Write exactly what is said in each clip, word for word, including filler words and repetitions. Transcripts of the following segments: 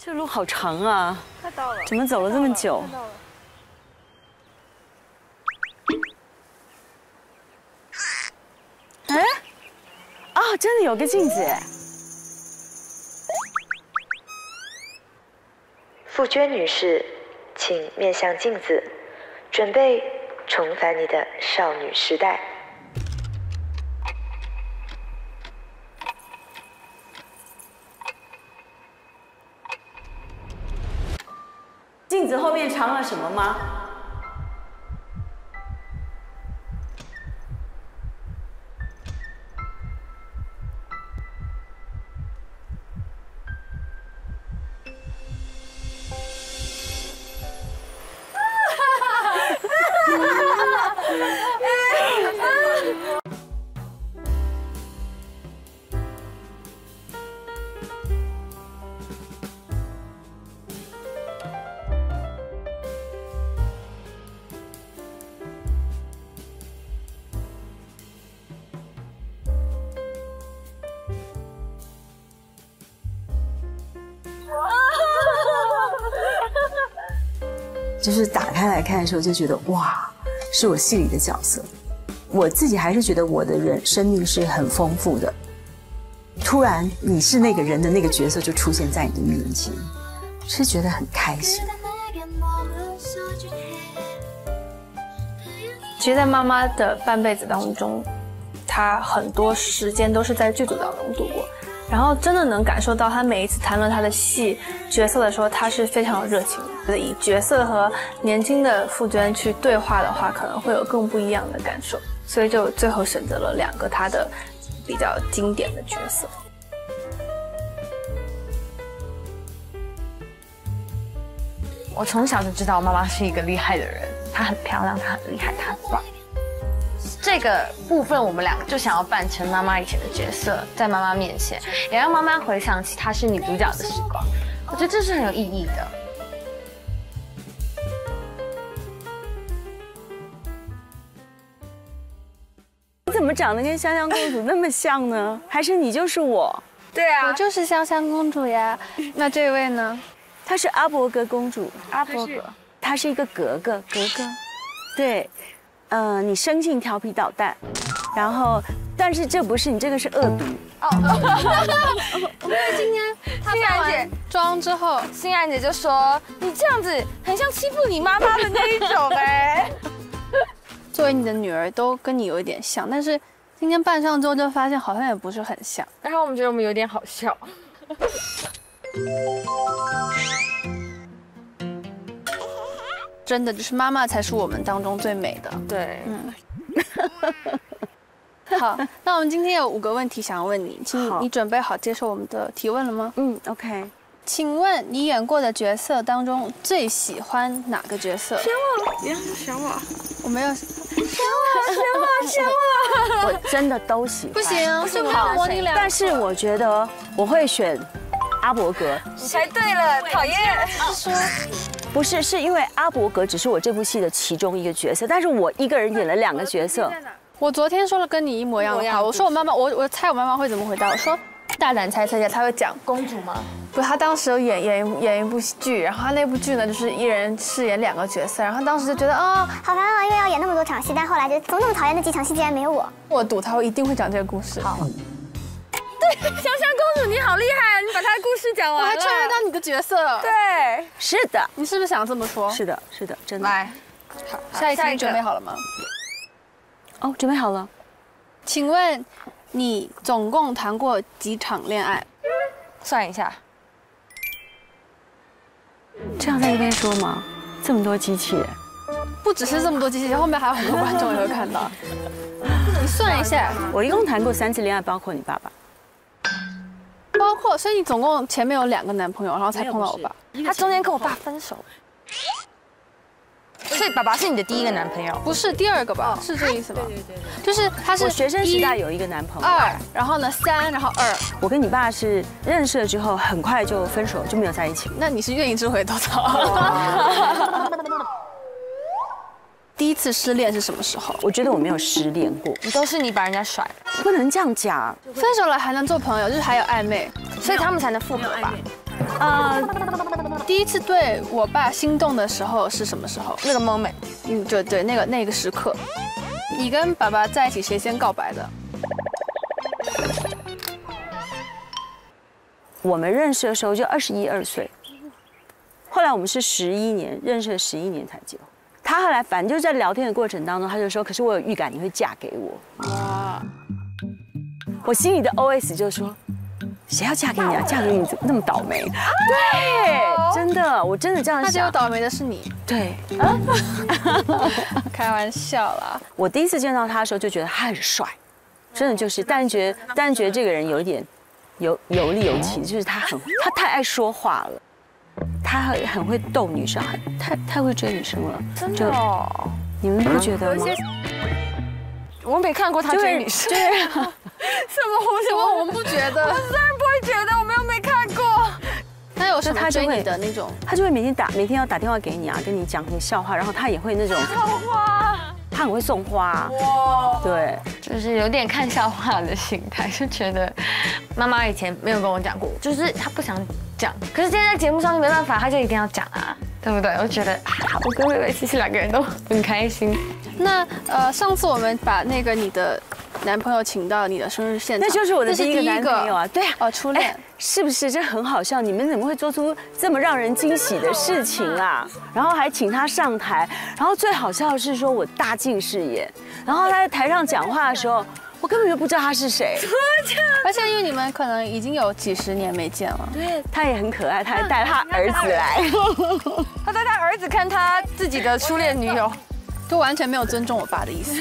这路好长啊！ 快到了， 怎么走了这么久？ 快到了。 哎，啊，真的有个镜子哎！ 傅娟女士，请面向镜子，准备重返你的少女时代。 镜子后面藏了什么吗？就是打开来看的时候，就觉得哇，是我戏里的角色。我自己还是觉得我的人生命是很丰富的。突然，你是那个人的那个角色就出现在你的面前，是觉得很开心。 其实，在妈妈的半辈子当中，她很多时间都是在剧组当中度过。然后真的能感受到，他每一次谈论他的戏角色的时候，他是非常有热情的。以角色和年轻的傅娟去对话的话，可能会有更不一样的感受。所以就最后选择了两个他的比较经典的角色。 我从小就知道妈妈是一个厉害的人，她很漂亮，她很厉害，她很棒。这个部分我们两个就想要扮成妈妈以前的角色，在妈妈面前，也让妈妈回想起她是女主角的时光。我觉得这是很有意义的。 你怎么长得跟香香公主那么像呢？还是你就是我？ 对啊，我就是香香公主呀。那这位呢？ 她是阿伯格公主。 阿伯格， 她是一个格格格格。对。呃，你生性调皮捣蛋，然后，但是这不是你，这个是恶毒。 哦，因为今天欣然姐妆之后， 欣然姐就说你这样子很像欺负你妈妈的那一种哎。 作为你的女儿，都跟你有一点像，但是今天扮上之后就发现好像也不是很像。 然后我们觉得我们有点好笑。 真的就是妈妈才是我们当中最美的。 对， 嗯。好，那我们今天有五个问题想要问你，请你准备好接受我们的提问了吗？ 嗯 ，OK。 请问你演过的角色当中最喜欢哪个角色？ 选我，你要选我， 我没有。 选我，选我，选我。 我真的都喜欢。 不行，是我模拟两个。 但是我觉得我会选阿伯格。 你猜对了，讨厌。 说。 不是，是因为阿伯格只是我这部戏的其中一个角色，但是我一个人演了两个角色。 我昨天说了跟你一模一样的话，我说我妈妈，我我猜我妈妈会怎么回答？我说大胆猜测一下，她会讲公主吗？ 不，她当时有演演演一部剧，然后她那部剧呢就是一人饰演两个角色，然后当时就觉得啊、哦、 好烦啊，因为要演那么多场戏，但后来就怎么那么讨厌那几场戏竟然没有我。 我赌她会一定会讲这个故事。好。 对，香香公主你好厉害，你把她的故事讲完了， 我还穿越到你的角色。 对， 是的， 你是不是想这么说？ 是的，是的，真的。 来，好，下一题你准备好了吗？ 哦，准备好了。 请问你总共谈过几场恋爱？ 算一下。 这样在这边说吗？这么多机器人， 不只是这么多机器人，后面还有很多观众也会看到。你算一下， 我一共谈过三次恋爱，包括你爸爸。 包括，所以你总共前面有两个男朋友，然后才碰到我爸。 他中间跟我爸分手。所以爸爸是你的第一个男朋友？ 不是第二个吧？是这意思吧？对对对，就是他是我学生时代有一个男朋友， 二，然后呢三，然后二。 我跟你爸是认识了之后，很快就分手，就没有在一起。 那你是愿意吃回头草？第一次失恋是什么时候？ 我觉得我没有失恋过， 都是你把人家甩， 不能这样讲。 分手了还能做朋友，就是还有暧昧， 所以他们才能复合吧？ 呃，第一次对我爸心动的时候是什么时候？ 那个 moment， 嗯，对对，那个那个时刻。你跟爸爸在一起，谁先告白的？ 我们认识的时候就二十一二岁，后来我们是十一年认识了十一年才结婚。他后来反正就在聊天的过程当中，他就说：“可是我有预感你会嫁给我。”哇！我心里的 O S 就说：“谁要嫁给你啊？嫁给你怎么那么倒霉？”对，真的，我真的这样想。 那就倒霉的是你。 对， 开玩笑啦。 我第一次见到他的时候就觉得他很帅，真的就是，但是觉得但是觉得这个人有一点有有理有气，就是他很他太爱说话了。他很很会逗女生，太太会追女生了， 真的哦， 你们不觉得吗？ 我没看过他追女生， 对啊， 什么什么我们不觉得，我当然不会觉得，我们又没看过。 他有什么追你的那种？ 他就会每天打每天要打电话给你啊，跟你讲你笑话，然后他也会那种送花， 他很会送花，哇，对， 就是有点看笑话的心态，就觉得妈妈以前没有跟我讲过，就是她不想讲，可是今天在节目上就没办法，她就一定要讲啊，对不对？我觉得啊，我跟薇薇其实两个人都很开心。 那呃，上次我们把那个你的男朋友请到你的生日现场， 那就是我的第一个男朋友啊，对啊， 哦，初恋。 是不是这很好笑？你们怎么会做出这么让人惊喜的事情啊？然后还请他上台，然后最好笑的是说我大近视眼，然后他在台上讲话的时候，我根本就不知道他是谁。 而且因为你们可能已经有几十年没见了， 对，他也很可爱，他还带他儿子来， 他带他儿子看他自己的初恋女友， 就完全没有尊重我爸的意思。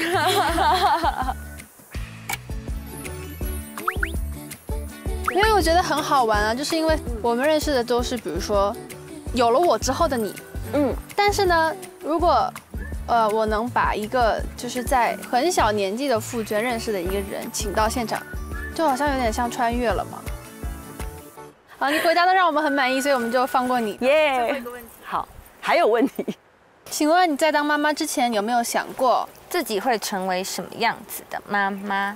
因为我觉得很好玩啊，就是因为我们认识的都是，比如说，有了我之后的你，嗯，但是呢，如果，呃，我能把一个就是在很小年纪的傅娟认识的一个人请到现场，就好像有点像穿越了嘛。好，你回答的让我们很满意，所以我们就放过你。 耶。 最后一个问题。 好，还有问题， 请问你在当妈妈之前有没有想过自己会成为什么样子的妈妈？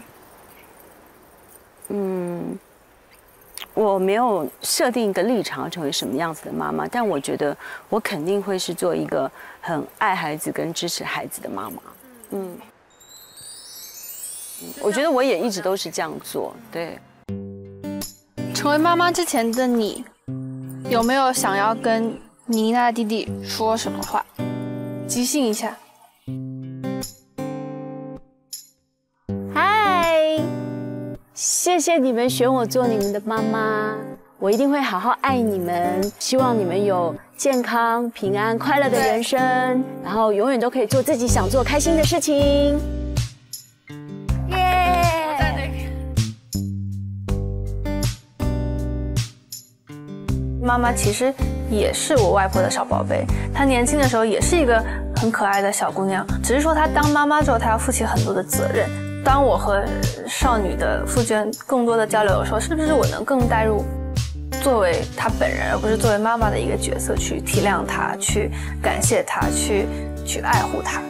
嗯。我没有设定一个立场成为什么样子的妈妈，但我觉得我肯定会是做一个很爱孩子跟支持孩子的妈妈。嗯，我觉得我也一直都是这样做。对。 成为妈妈之前的你，有没有想要跟妮娜弟弟说什么话？即兴一下。 谢谢你们选我做你们的妈妈，我一定会好好爱你们，希望你们有健康、平安、快乐的人生，然后永远都可以做自己想做、开心的事情。耶！ 妈妈其实也是我外婆的小宝贝，她年轻的时候也是一个很可爱的小姑娘，只是说她当妈妈之后，她要负起很多的责任。当我和少女的傅娟更多的交流的时候，是不是我能更带入作为她本人，而不是作为妈妈的一个角色，去体谅她，去感谢她，去去爱护她？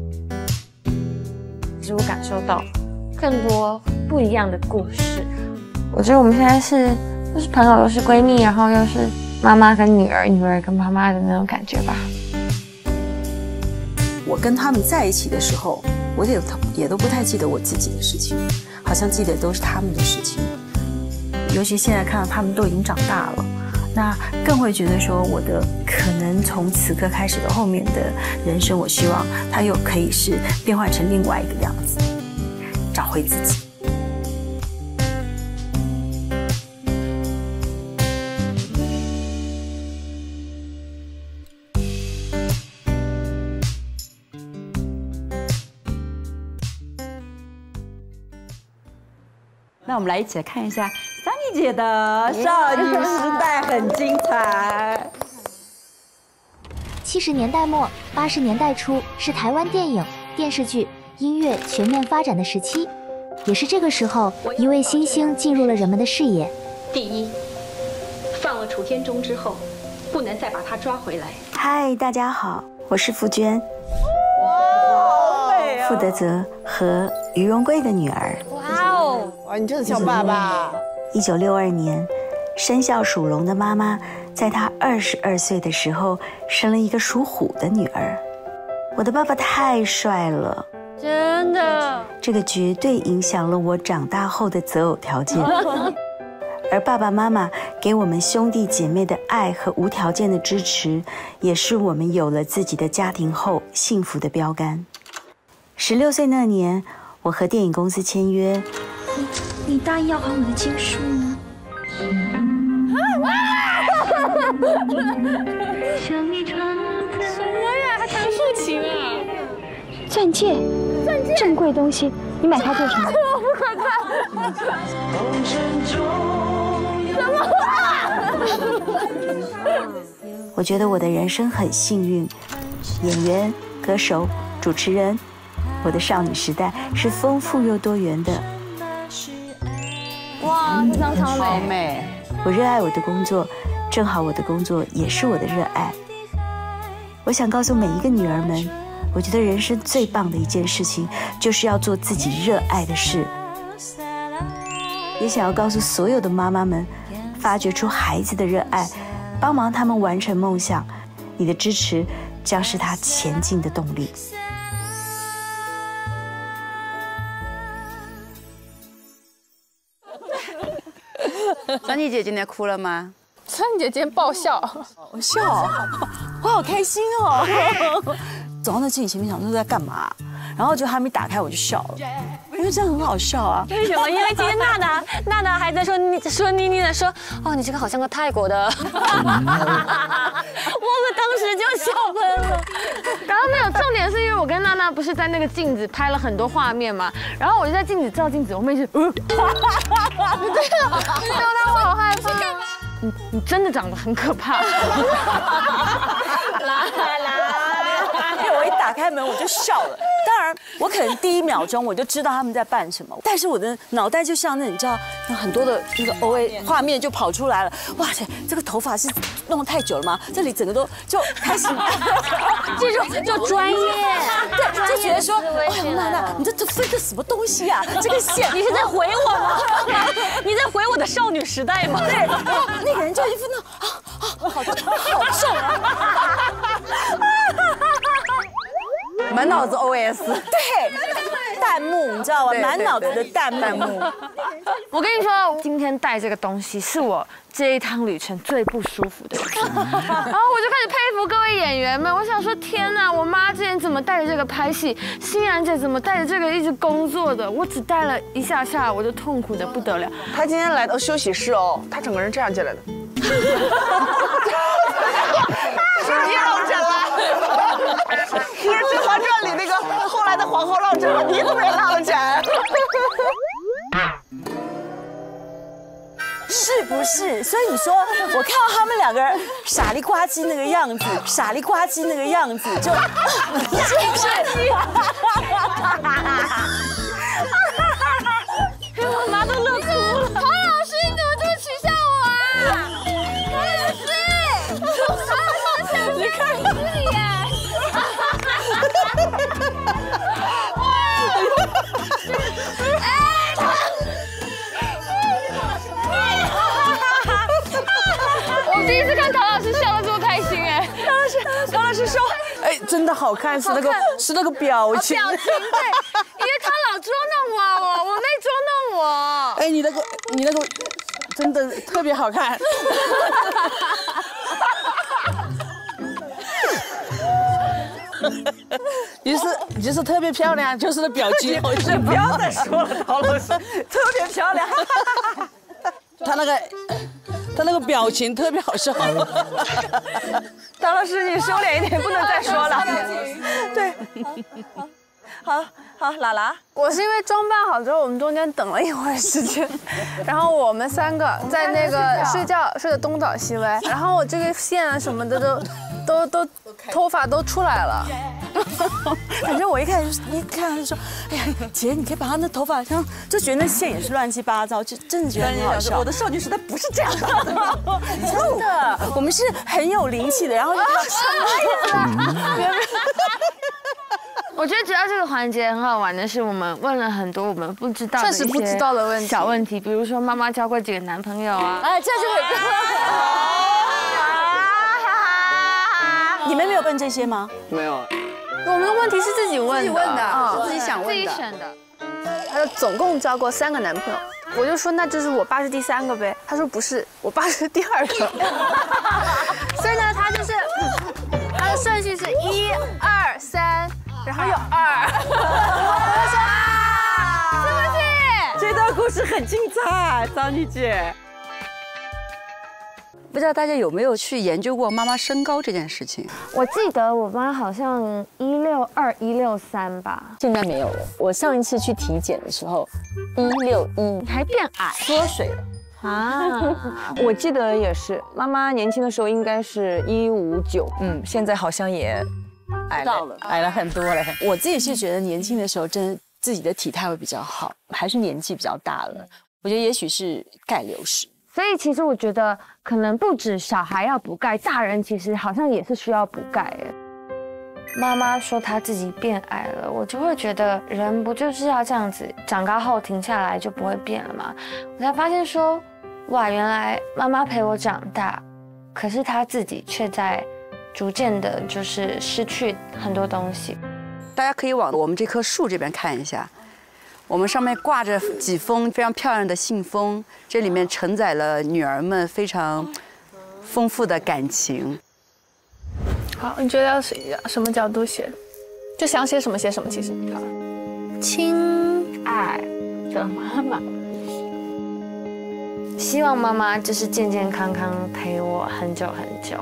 其实我感受到更多不一样的故事。我觉得我们现在是又是朋友，又是闺蜜，然后又是妈妈跟女儿，女儿跟妈妈的那种感觉吧。 我跟他们在一起的时候，我也也都不太记得我自己的事情，好像记得都是他们的事情。尤其现在看到他们都已经长大了，那更会觉得说，我的可能从此刻开始的后面的人生，我希望他又可以是变换成另外一个样子，找回自己。 那我们来一起来看一下Sunny姐的少女时代，很精彩。 七十年代末、八十年代初是台湾电影、电视剧、音乐全面发展的时期，也是这个时候，一位新星进入了人们的视野。 第一，放了楚天钟之后，不能再把他抓回来。 嗨，大家好，我是傅娟，傅德泽和于荣贵的女儿。 哇哦， 哇，你真的像爸爸。 一九六二年， 生肖属龙的妈妈，在她二十二岁的时候生了一个属虎的女儿。我的爸爸太帅了， 真的， 这个绝对影响了我长大后的择偶条件。而爸爸妈妈给我们兄弟姐妹的爱和无条件的支持，也是我们有了自己的家庭后幸福的标杆。十六岁那年，我和电影公司签约。 你你答应要还我的经书吗？ 什么呀？还弹竖琴啊？ 钻戒，钻戒，这么贵的东西，你买它做什么？ 我不可看。什么话？ 我觉得我的人生很幸运，演员、歌手、主持人，我的少女时代是丰富又多元的。 哇，这张超美。 美。 我热爱我的工作，正好我的工作也是我的热爱。我想告诉每一个女儿们，我觉得人生最棒的一件事情，就是要做自己热爱的事。也想要告诉所有的妈妈们，发掘出孩子的热爱，帮忙他们完成梦想。你的支持将是他前进的动力。 三妮姐今天哭了吗？ 三妮姐今天爆笑， 我笑，我好开心哦！走到那镜前面想说在干嘛，然后就还没打开我就笑了，因为这样很好笑啊。 为什么？因为今天娜娜娜娜还在说你说妮妮的说，哦，你这个好像个泰国的，我们当时就笑喷了。然后没有重点是因为我跟娜娜不是在那个镜子拍了很多画面嘛，然后我就在镜子照镜子，我们一直，嗯，对啊，对啊，我好害怕。你你真的长得很可怕。 啦啦，因为我一打开门我就笑了。当然，我可能第一秒钟我就知道他们在办什么，但是我的脑袋就像那你知道，有很多的那个 O A 画面就跑出来了。哇塞，这个头发是弄得太久了吗？这里整个都就开始， 这种就专业， 对，就觉得说，哎呀，娜娜，你这这分的什么东西啊？这个线， 你是在回我吗？你在回我的少女时代吗？ 对，那个人就一副那啊啊，好好重啊。 满脑子 O S， 对，弹幕你知道吗？满脑子的弹幕。 我跟你说，今天带这个东西是我这一趟旅程最不舒服的一次。然后我就开始佩服各位演员们，我想说，天哪，我妈之前怎么带着这个拍戏，欣然姐怎么带着这个一直工作的，我只带了一下下，我就痛苦的不得了。 她今天来到休息室哦，她整个人这样进来的。你落枕了，你是《甄嬛传》里那个后来的皇后落枕了，你怎么也落了枕？ 是不是？所以你说，我看到他们两个人傻里呱唧那个样子，傻里呱唧那个样子，就，是不是？ 我妈都乐哭了。唐老师，你怎么这么取笑我啊？唐老师，唐老师，你看你呀。我第一次看唐老师笑得这么开心哎！ 唐老师，唐老师说，哎，真的好看，是那个是那个表情， 表情对，因为他老捉弄我，我我妹捉弄我。 哎，你那个你那个真的特别好看。你是你就是特别漂亮，就是那表情，是不要再说了，陶老师特别漂亮。他那个他那个表情特别好笑。 唐老师，你收敛一点，不能再说了。 对，好好，拉拉， 我是因为装扮好之后，我们中间等了一会儿时间，然后我们三个在那个睡觉睡得东倒西歪，然后我这个线啊什么的都都都头发都出来了。 反正我一开始一看就说，哎呀，姐，你可以把她那头发像，就觉得那线也是乱七八糟，就真的觉得很好笑。 我的少女时代不是这样的， 真的，我们是很有灵气的，然后就什么意思？ 我觉得只要这个环节很好玩的是，我们问了很多我们不知道的确实不知道的问题， 小问题，比如说妈妈交过几个男朋友啊？ 哎，这就很重要。你们没有问这些吗？ 没有。 我们的问题是自己问的， 自己问的， 嗯自己想问的， 自己选的。 他说总共交过三个男朋友，我就说那就是我爸是第三个呗。他说不是，我爸是第二个。所以呢，他就是他的顺序是一二三，然后有二。我就说啊，是不是？ 这段故事很精彩，张妮姐。 不知道大家有没有去研究过妈妈身高这件事情？ 我记得我妈好像一六二、一六三吧。 现在没有了。我上一次去体检的时候，一六一， 还变矮， 缩水了。 啊，我记得也是，妈妈年轻的时候应该是一五九，嗯，现在好像也矮了，矮了很多了。 我自己是觉得年轻的时候，真的自己的体态会比较好，还是年纪比较大了。我觉得也许是钙流失。 所以其实我觉得，可能不止小孩要补钙，大人其实好像也是需要补钙诶。妈妈说她自己变矮了，我就会觉得人不就是要这样子，长高后停下来就不会变了吗？我才发现说，哇，原来妈妈陪我长大，可是她自己却在逐渐的，就是失去很多东西。 大家可以往我们这棵树这边看一下。我们上面挂着几封非常漂亮的信封，这里面承载了女儿们非常丰富的感情。 好，你觉得要什么角度写？就想写什么写什么，其实。好，亲爱的妈妈，希望妈妈就是健健康康陪我很久很久。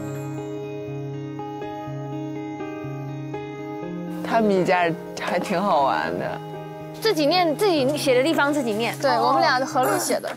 他们家还挺好玩的。 自己念，自己写的地方自己念。 对，我们俩合力写的。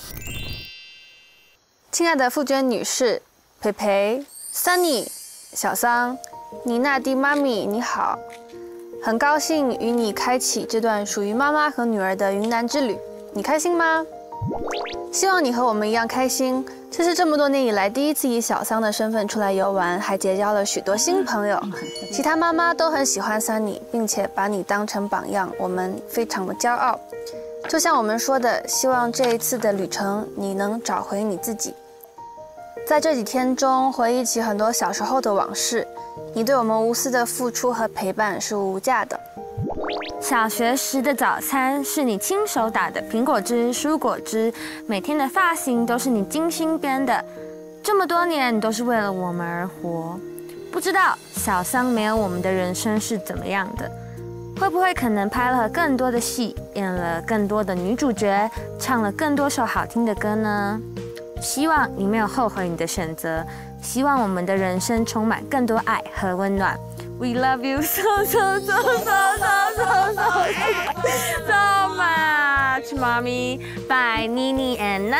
亲爱的傅娟女士、培培、Sunny、小桑、妮娜蒂妈咪，你好，很高兴与你开启这段属于妈妈和女儿的云南之旅，你开心吗？希望你和我们一样开心。这是这么多年以来第一次以小桑的身份出来游玩，还结交了许多新朋友。其他妈妈都很喜欢Sunny，并且把你当成榜样，我们非常的骄傲。就像我们说的，希望这一次的旅程你能找回你自己。在这几天中回忆起很多小时候的往事，你对我们无私的付出和陪伴是无价的。小学时的早餐是你亲手打的苹果汁、蔬果汁，每天的发型都是你精心编的。这么多年，你都是为了我们而活。不知道小桑没有我们的人生是怎么样的？会不会可能拍了更多的戏，演了更多的女主角，唱了更多首好听的歌呢？希望你没有后悔你的选择，希望我们的人生充满更多爱和温暖。We love you so so so so so so so so much, mommy. Bye, Nini and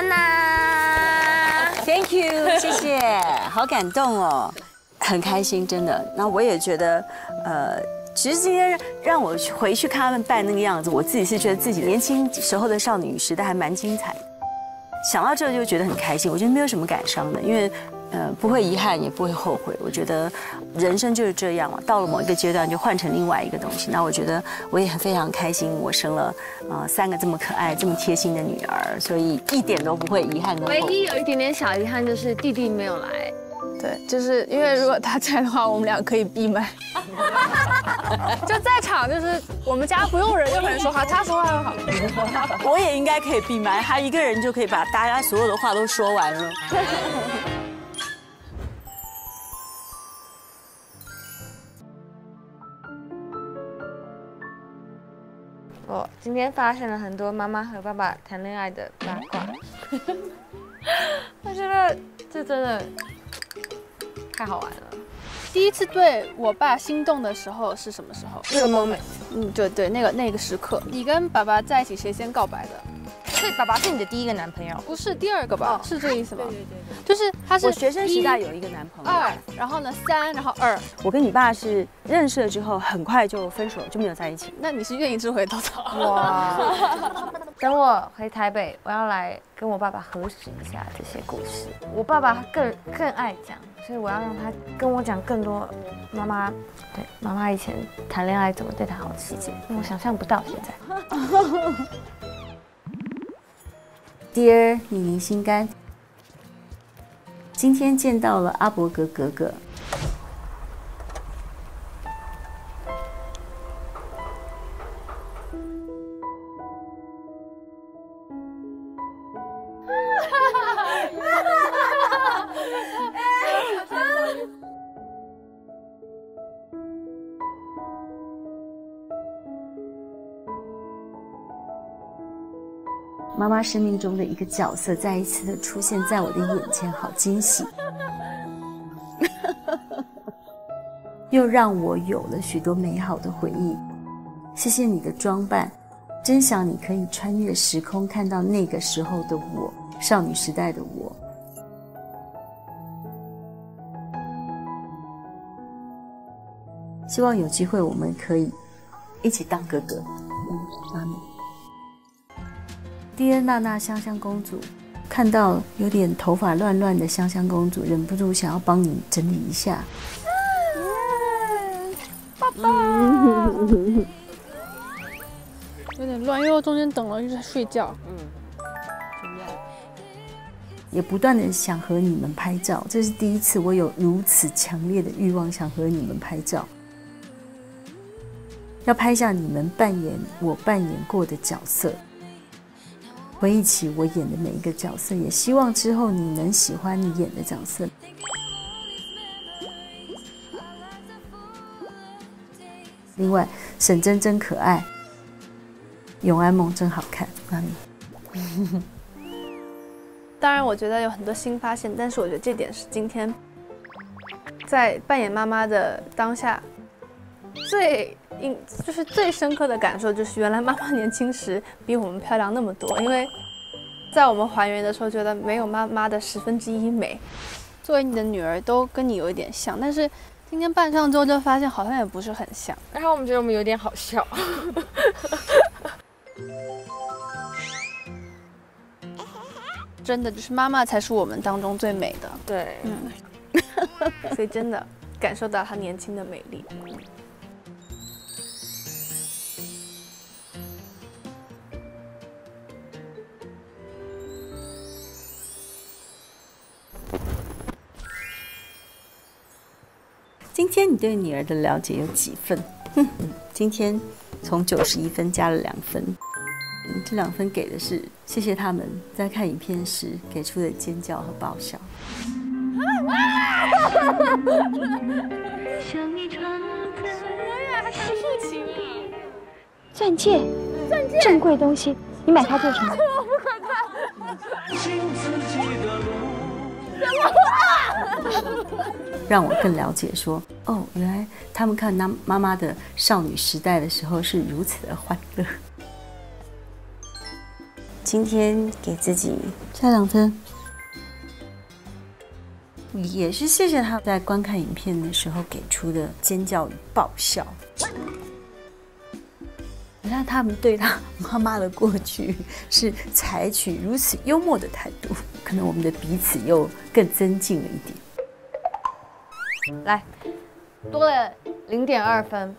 Nana. Thank you， 谢谢，好感动哦，很开心，真的。那我也觉得，呃，其实今天让我回去看他们扮那个样子，我自己是觉得自己年轻时候的少女时代还蛮精彩的。想到这就觉得很开心，我觉得没有什么感伤的，因为。呃，不会遗憾，也不会后悔。我觉得人生就是这样嘛，到了某一个阶段就换成另外一个东西。那我觉得我也很非常开心，我生了呃三个这么可爱、这么贴心的女儿，所以一点都不会遗憾跟后悔。 唯一有一点点小遗憾就是弟弟没有来。 对，就是因为如果他在的话，我们俩可以闭麦。就在场，就是我们家不用人，任何人说话，他说话就好。 我也应该可以闭麦，他一个人就可以把大家所有的话都说完了。 我今天发现了很多妈妈和爸爸谈恋爱的八卦，我觉得这真的太好玩了。 第一次对我爸心动的时候是什么时候？ 那个 moment， 嗯，对对，那个那个时刻，你跟爸爸在一起，谁先告白的？ 所以爸爸是你的第一个男朋友？ 不是第二个吧？是这个意思吗？对对对，就是他是我学生时代有一个男朋友， 二，然后呢三，然后二。 我跟你爸是认识了之后，很快就分手，就没有在一起。 那你是愿意吃回头草？ 哇！ 等我回台北，我要来跟我爸爸核实一下这些故事。我爸爸更更爱讲，所以我要让他跟我讲更多妈妈对妈妈以前谈恋爱怎么对他好的细节，我想象不到现在。 Dear 妮妮心肝，今天见到了阿伯格格格。妈妈生命中的一个角色再一次的出现在我的眼前，好惊喜，又让我有了许多美好的回忆。谢谢你的装扮，真想你可以穿越时空，看到那个时候的我，少女时代的我。希望有机会我们可以一起当哥哥。嗯，妈咪。Dear 娜娜香香公主，看到有点头发乱乱的香香公主，忍不住想要帮你整理一下。 爸爸，有点乱，因为我中间等了一直在睡觉。嗯， 也不断的想和你们拍照，这是第一次我有如此强烈的欲望想和你们拍照，要拍下你们扮演我扮演过的角色。回忆起我演的每一个角色，也希望之后你能喜欢你演的角色。另外，沈真真可爱，永安梦真好看，妈咪。 当然，我觉得有很多新发现，但是我觉得这点是今天在扮演妈妈的当下最印就是最深刻的感受，就是原来妈妈年轻时比我们漂亮那么多。因为在我们还原的时候，觉得没有妈妈的十分之一美。作为你的女儿，都跟你有一点像，但是今天扮上之后就发现好像也不是很像。 然后我们觉得我们有点好笑。 真的就是妈妈才是我们当中最美的。 对， 嗯，所以真的感受到她年轻的美丽。 今天你对女儿的了解有几分？今天从九十一分加了两分，这两分给的是谢谢他们在看影片时给出的尖叫和爆笑。 钻戒，钻戒，这么贵的东西，你买它做什么？ 我不可看。 让我更了解说，哦，原来他们看妈妈妈的少女时代的时候是如此的欢乐。今天给自己加两分，也是谢谢他在观看影片的时候给出的尖叫与爆笑。原来他们对他妈妈的过去是采取如此幽默的态度，可能我们的彼此又更增进了一点。 来，多了零点二分，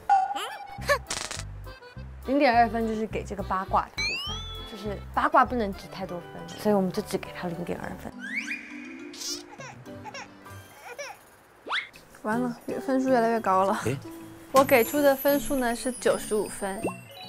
零点二分就是给这个八卦的部分，就是八卦不能值太多分，所以我们就只给他零点二分。 完了，分数越来越高了。我给出的分数呢是九十五分。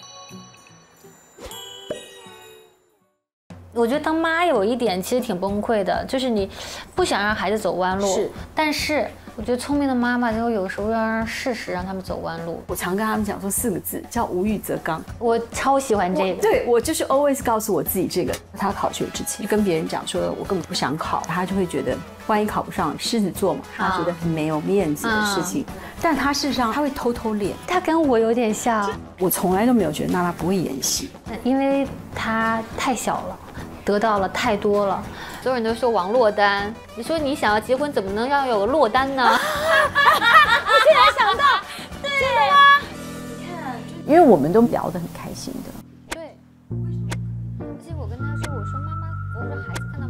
我觉得当妈有一点其实挺崩溃的，就是你不想让孩子走弯路，是，但是我觉得聪明的妈妈就有时候要让事实让他们走弯路。 我常跟他们讲说四个字，叫无欲则刚。 我超喜欢这个， 对我就是 always 告诉我自己这个。他考学之前跟别人讲说我根本不想考，他就会觉得万一考不上，狮子座嘛，他觉得很没有面子的事情。啊、但他事实上他会偷偷练， 他跟我有点像。 我从来都没有觉得娜娜不会演戏， 因为他太小了。得到了太多了，所有人都说王珞丹，你说你想要结婚，怎么能要有个落单呢？我竟然想到，对吗？ 你看，因为我们都聊得很开心的。 对。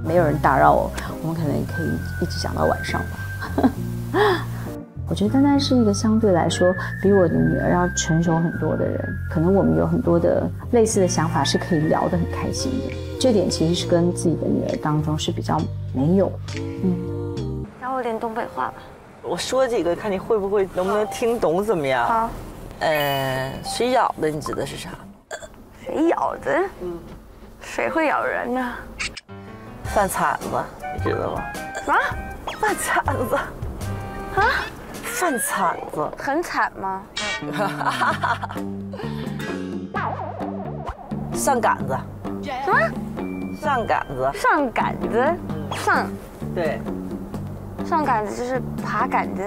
没有人打扰我，我们可能可以一直讲到晚上吧。我觉得丹丹是一个相对来说比我的女儿要成熟很多的人，可能我们有很多的类似的想法是可以聊得很开心的，这点其实是跟自己的女儿当中是比较没有。嗯， 教我点东北话吧。 我说几个，看你会不会能不能听懂怎么样？ 好。 呃，水咬的，你指的是啥？ 水咬的？嗯。谁会咬人呢？ 饭铲子，你知道吗？ 什么？ 饭铲子？ 啊？ 饭铲子很惨吗？ 上杆子。 什么？ 上杆子。 上杆子？上。 对。 上杆子就是爬杆子。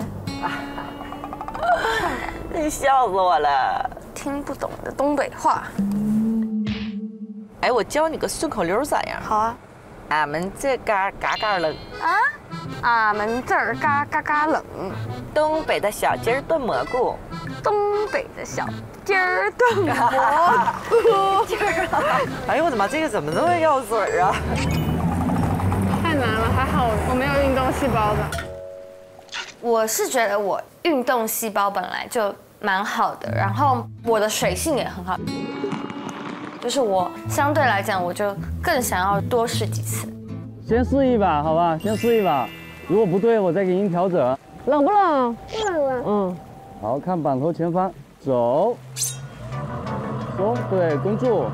上杆子， 你笑死我了！ 听不懂的东北话。 哎，我教你个顺口溜咋样？ 好啊。 俺们这嘎嘎嘎冷。 啊？俺们这儿嘎嘎嘎冷。 东北的小鸡儿炖蘑菇。 东北的小鸡儿炖蘑菇。鸡儿啊！ 哎呦我的妈，这个怎么这么绕嘴啊？ 太难了，还好我没有运动细胞的。 我是觉得我运动细胞本来就蛮好的，然后我的水性也很好，就是我相对来讲，我就更想要多试几次。 先试一把，好吧，先试一把，如果不对，我再给您调整。 冷不冷？ 不冷了。 嗯，好看板头前方，走，松，对，绷住，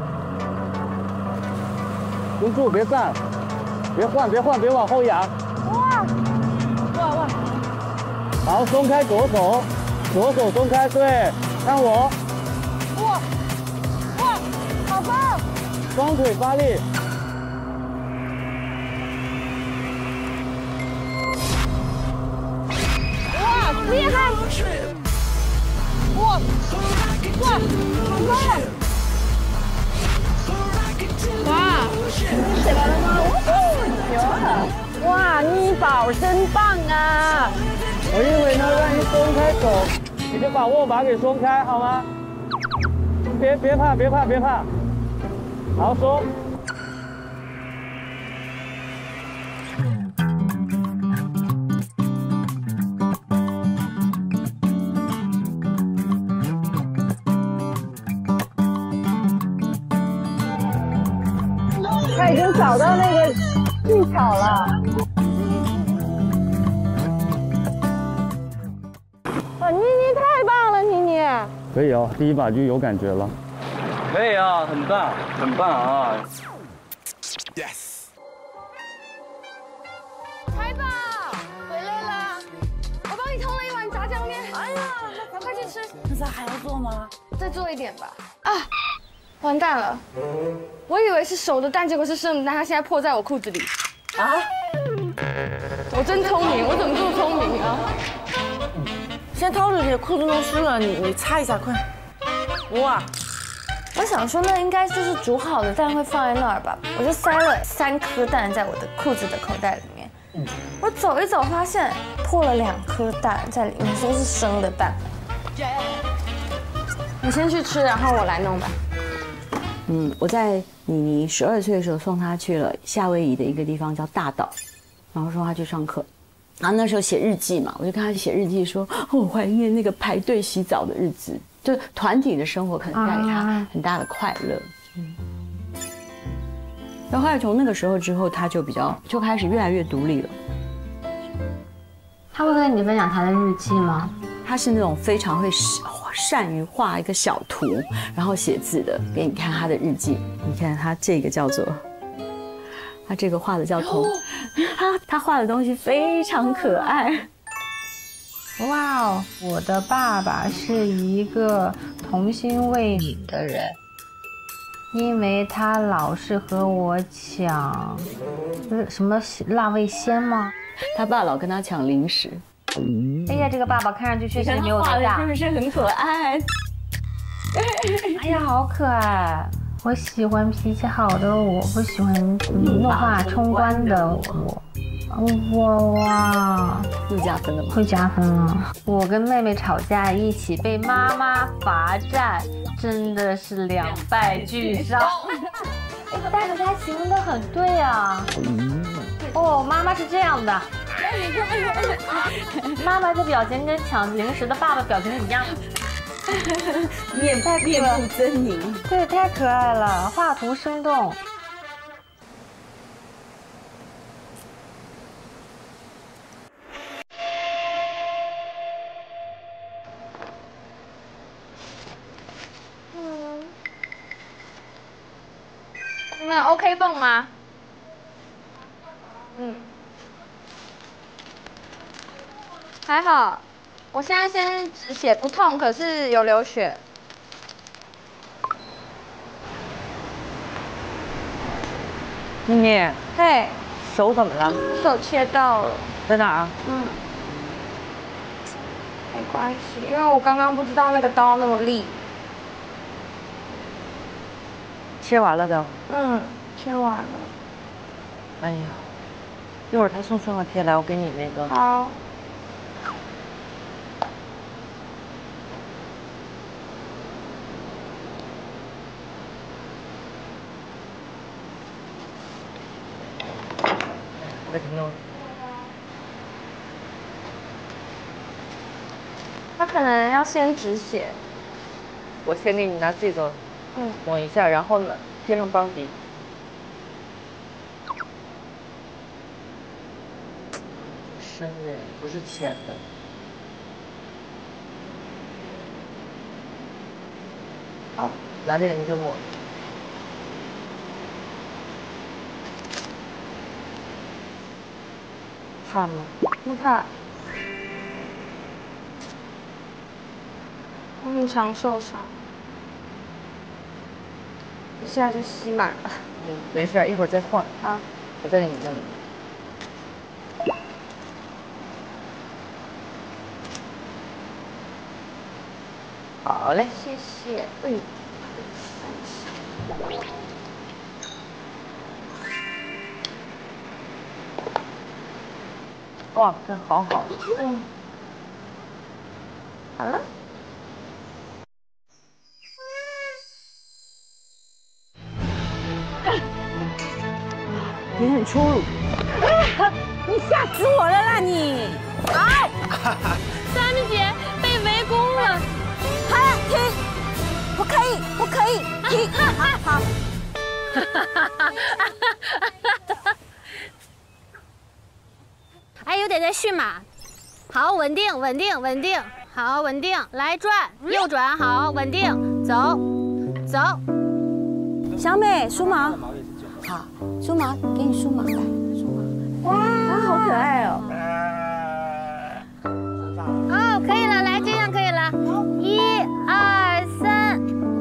绷住，别站，别换，别换，别往后仰。 哇， 哇哇！好，松开左手，左手松开，对，看我。 哇哇，好棒！ 双腿发力。 哇，厉害！哇哇，好棒！ 哇，你起来了吗？ 有了！哇，妮宝真棒啊！ 我一会呢，让你松开手，你就把握把给松开，好吗？别别怕，别怕，别怕，好松。 他已经找到那个技巧了。哇，妮妮太棒了，妮妮！ 可以啊，第一把就有感觉了。可以啊，很棒，很棒啊 ！Yes。海宝，回来了，我帮你腾了一碗炸酱面。哎呀，那快去吃。 那咱还要做吗？ 再做一点吧。啊！完蛋了，我以为是熟的蛋，结果是生的蛋，它现在破在我裤子里。啊！我真聪明，我怎么这么聪明啊？ 先掏出去，裤子弄湿了，你你擦一下，快！哇！ 我想说，那应该就是煮好的蛋会放在那儿吧？我就塞了三颗蛋在我的裤子的口袋里面。我走一走，发现破了两颗蛋在里面，都是生的蛋。你先去吃，然后我来弄吧。 嗯，我在妮妮十二岁的时候送她去了夏威夷的一个地方叫大岛，然后送她去上课，然后那时候写日记嘛，我就跟她写日记说，哦，我怀念那个排队洗澡的日子，就团体的生活可能带给她很大的快乐。嗯，然后后来从那个时候之后，她就比较就开始越来越独立了。 她会跟你分享她的日记吗？ 她是那种非常会善于画一个小图，然后写字的，给你看他的日记。你看他这个叫做，他这个画的叫头，他他画的东西非常可爱。 哇哦，我的爸爸是一个童心未泯的人，因为他老是和我抢，呃，什么辣味鲜吗？ 他爸老跟他抢零食。 哎呀，这个爸爸看上去确实没有多大， 是不是很可爱？ 哎呀，好可爱！我喜欢脾气好的我，不喜欢怒发冲冠的我。哇哇， 又加分了吗？ 会加分了。我跟妹妹吵架，一起被妈妈罚站，真的是两败俱伤。 大哥他形容的很对啊。哦，妈妈是这样的。妈妈的表情跟抢零食的爸爸表情一样。 面太面目狰狞， 对，太可爱了，画图生动。 嗯，你们 OK 蹦吗？嗯，还好。我现在先止血不痛，可是有流血。 咪咪， 嘿， 手怎么了？ 手切到了。 在哪儿？ 嗯，没关系，因为我刚刚不知道那个刀那么利。 切完了都？ 嗯，切完了。 哎呀，一会儿他送创可贴来，我给你那个。 好。 给你弄。 他可能要先止血。 我先给你拿这个， 嗯， 抹一下，然后呢贴上包底。深的，不是浅的。好，拿这个你就抹。怕吗？ 不怕。我很常受伤，一下就吸满了。 嗯，没事，一会儿再换。 好， 我再给你弄。好嘞， 谢谢。嗯。 哇，这好好。 嗯。好了。 你很粗鲁。你吓死我了啦你！啊！ 三妹姐被围攻了。 好，停！不可以，不可以，停！好好。 哎，有点在驯马。好，稳定，稳定，稳定。好，稳定，来转，右转，好，稳定，走，走。 小美，梳毛。好，梳毛，给你梳毛，来，梳毛。哇，好可爱哦。 哦，可以了，来，这样可以了。一二三。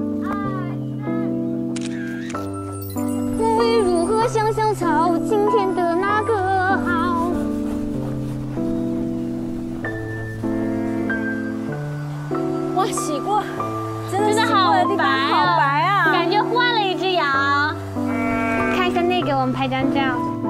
我会如何像小草今天的那个好？ 哇，洗过，真的真的好白啊， 好白啊， 感觉换了一只羊。看一下那个，我们拍张照。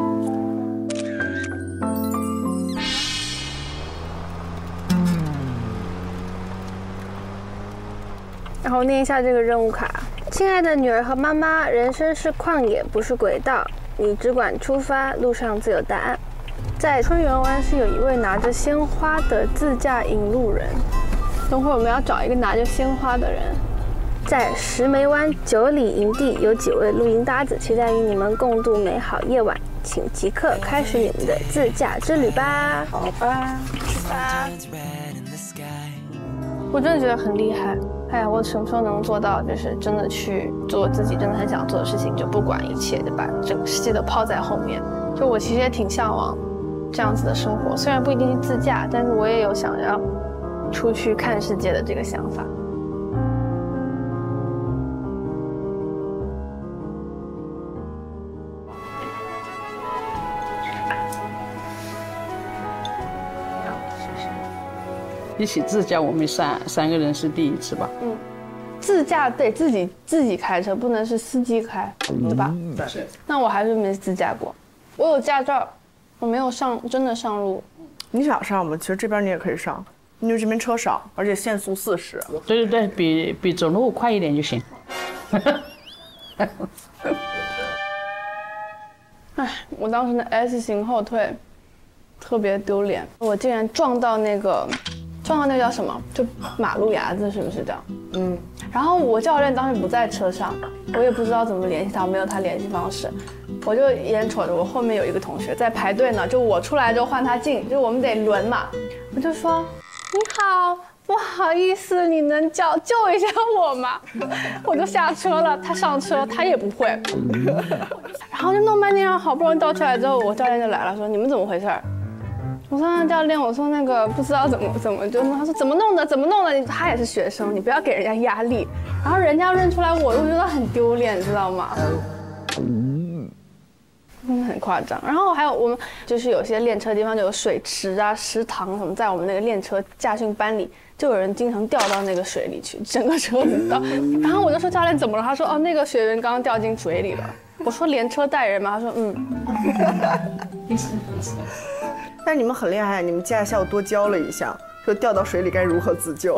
然后念一下这个任务卡。亲爱的女儿和妈妈，人生是旷野，不是轨道，你只管出发，路上自有答案。在春园湾是有一位拿着鲜花的自驾引路人。等会我们要找一个拿着鲜花的人。在石梅湾九里营地有几位露营搭子，期待与你们共度美好夜晚，请即刻开始你们的自驾之旅吧！好吧，出发。我真的觉得很厉害。哎呀，我什么时候能做到，就是真的去做自己真的很想做的事情，就不管一切的把整个世界都抛在后面。就我其实也挺向往这样子的生活，虽然不一定是自驾，但是我也有想要出去看世界的这个想法。 一起自驾，我们三三个人是第一次吧？ 嗯，自驾对自己自己开车，不能是司机开，对吧？ 是。 那我还是没自驾过，我有驾照，我没有上真的上路。 你想上吗？其实这边你也可以上，因为这边车少，而且限速四十。 对对对，比比走路快一点就行。 哎，我当时的 S 型后退，特别丢脸。我竟然撞到那个，撞到那个叫什么？就马路牙子，是不是这样？嗯。然后我教练当时不在车上，我也不知道怎么联系他，没有他联系方式。我就眼瞅着我后面有一个同学在排队呢，就我出来之后换他进，就我们得轮嘛。我就说：“你好。”不好意思，你能叫救一下我吗？我就下车了，他上车，他也不会，然后就弄半天，好不容易倒出来之后，我教练就来了，说你们怎么回事？我说教练，我说那个不知道怎么怎么就弄，他说怎么弄的，怎么弄的？他也是学生，你不要给人家压力。然后人家认出来我，我觉得很丢脸，知道吗？真的很夸张。然后还有我们就是有些练车的地方就有水池啊、食堂什么，在我们那个练车驾训班里。就有人经常掉到那个水里去，整个车子倒。然后我就说教练怎么了？他说哦，那个学员刚刚掉进水里了。我说连车带人吗？他说嗯。 但你们很厉害，你们驾校多教了一下，说掉到水里该如何自救。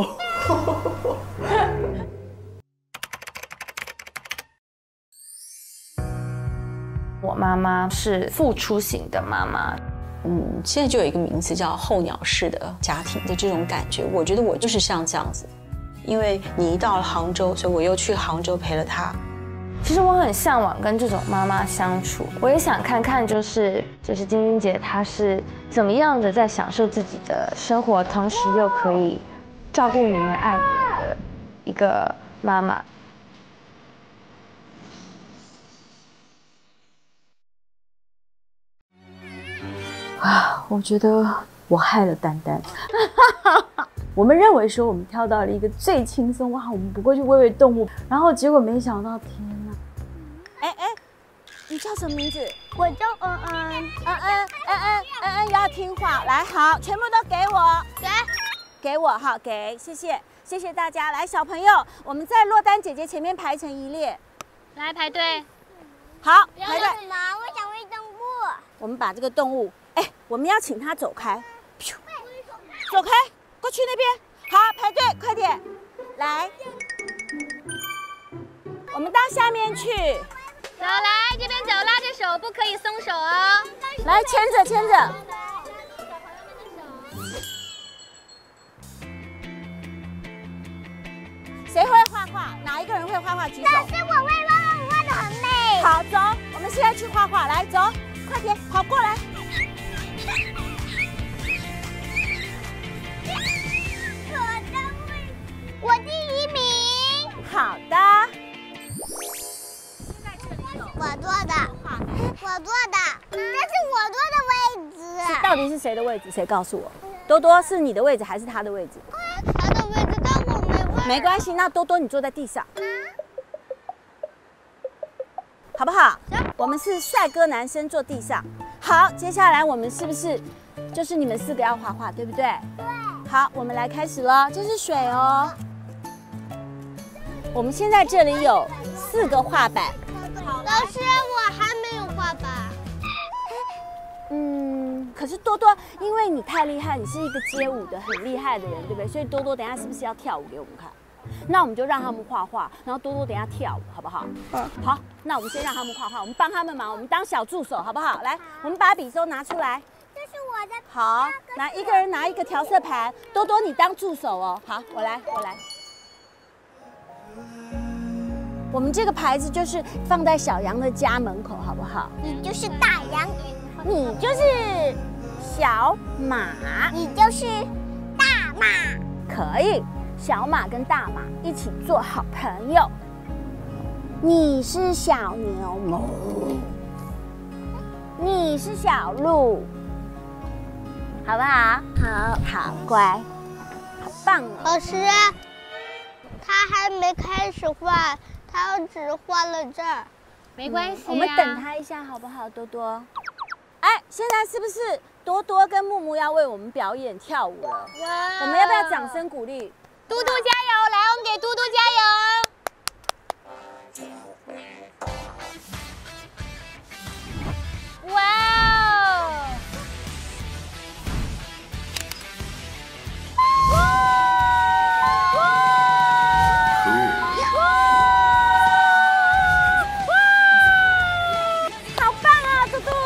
我妈妈是付出型的妈妈。 嗯，现在就有一个名词叫候鸟式的家庭的这种感觉，我觉得我就是像这样子，因为你一到了杭州，所以我又去杭州陪了他。 其实我很向往跟这种妈妈相处，我也想看看，就是就是晶晶姐她是怎么样的在享受自己的生活，同时又可以照顾你们、爱你们的一个妈妈。 啊，我觉得我害了丹丹。我们认为说我们跳到了一个最轻松，哇，我们不过去喂喂动物，然后结果没想到，天哪！ 哎哎，你叫什么名字？我叫嗯嗯嗯嗯嗯嗯嗯嗯，要听话，来，好，全部都给我，给，给我，好，给，谢谢，谢谢大家。来，小朋友，我们在落丹姐姐前面排成一列， 来排队。 好，排队。 什么？我想喂动物。 我们把这个动物。哎，我们要请他走开，走开，过去那边。好，排队，快点，来，我们到下面去。 走，来这边走，拉着手，不可以松手哦。 来，牵着，牵着。谁会画画？哪一个人会画画？举手。 但是我会画画，我画得很美。 好，走，我们现在去画画，来，走，快点，跑过来。 我第一名。 好的。 我做的，我做的，这是我做的位置。 是到底是谁的位置？谁告诉我？多多是你的位置还是他的位置？ 他的位置，但我没位。 没关系，那多多你坐在地上，好不好？我们是帅哥男生坐地上。好，接下来我们是不是就是你们四个要画画，对不对？对。好，我们来开始了。这是水哦。我们现在这里有四个画板。 老师，我还没有画板。 嗯，可是多多，因为你太厉害，你是一个街舞的很厉害的人，对不对？所以多多等一下是不是要跳舞给我们看？那我们就让他们画画，然后多多等一下跳舞，好不好？嗯。好，那我们先让他们画画，我们帮他们忙，我们当小助手，好不好？来，我们把笔都拿出来。 这是我的。 好，拿一个人拿一个调色盘，多多你当助手哦。好，我来，我来。我们这个牌子就是放在小羊的家门口，好不好？ 你就是大羊， 你就是小马， 你就是大马。 可以，小马跟大马一起做好朋友。你是小牛哞，你是小鹿，好不好？好，好乖，好棒哦！ 老师，他还没开始画。他只画了这儿， 没关系、啊嗯，我们等他一下好不好？多多，哎，现在是不是多多跟木木要为我们表演跳舞了？我们要不要掌声鼓励？ 嘟嘟加油！来，我们给嘟嘟加油！哇哦！ 好棒啊，嘟嘟！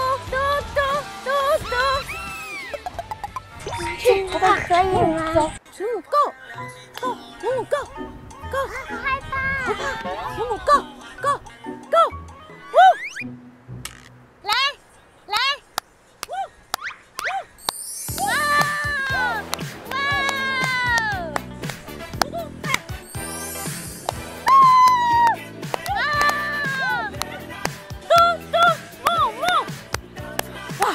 爸可以吗？ 走，水母 go go， 母母 go go， 好害怕， 不怕，母母 go go go， 呜， 来来，呜呜，哇哇！ 嘟嘟木木，哇！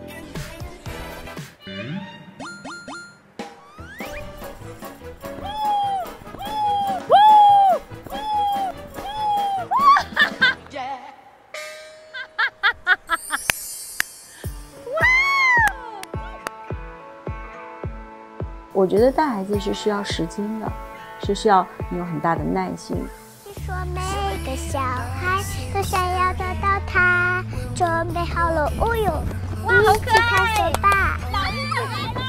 我觉得带孩子是需要时间的，是需要你有很大的耐心。 据说每个小孩都想要得到它，准备好了，哦呦，哇，好可爱！探索吧，老鹰来了！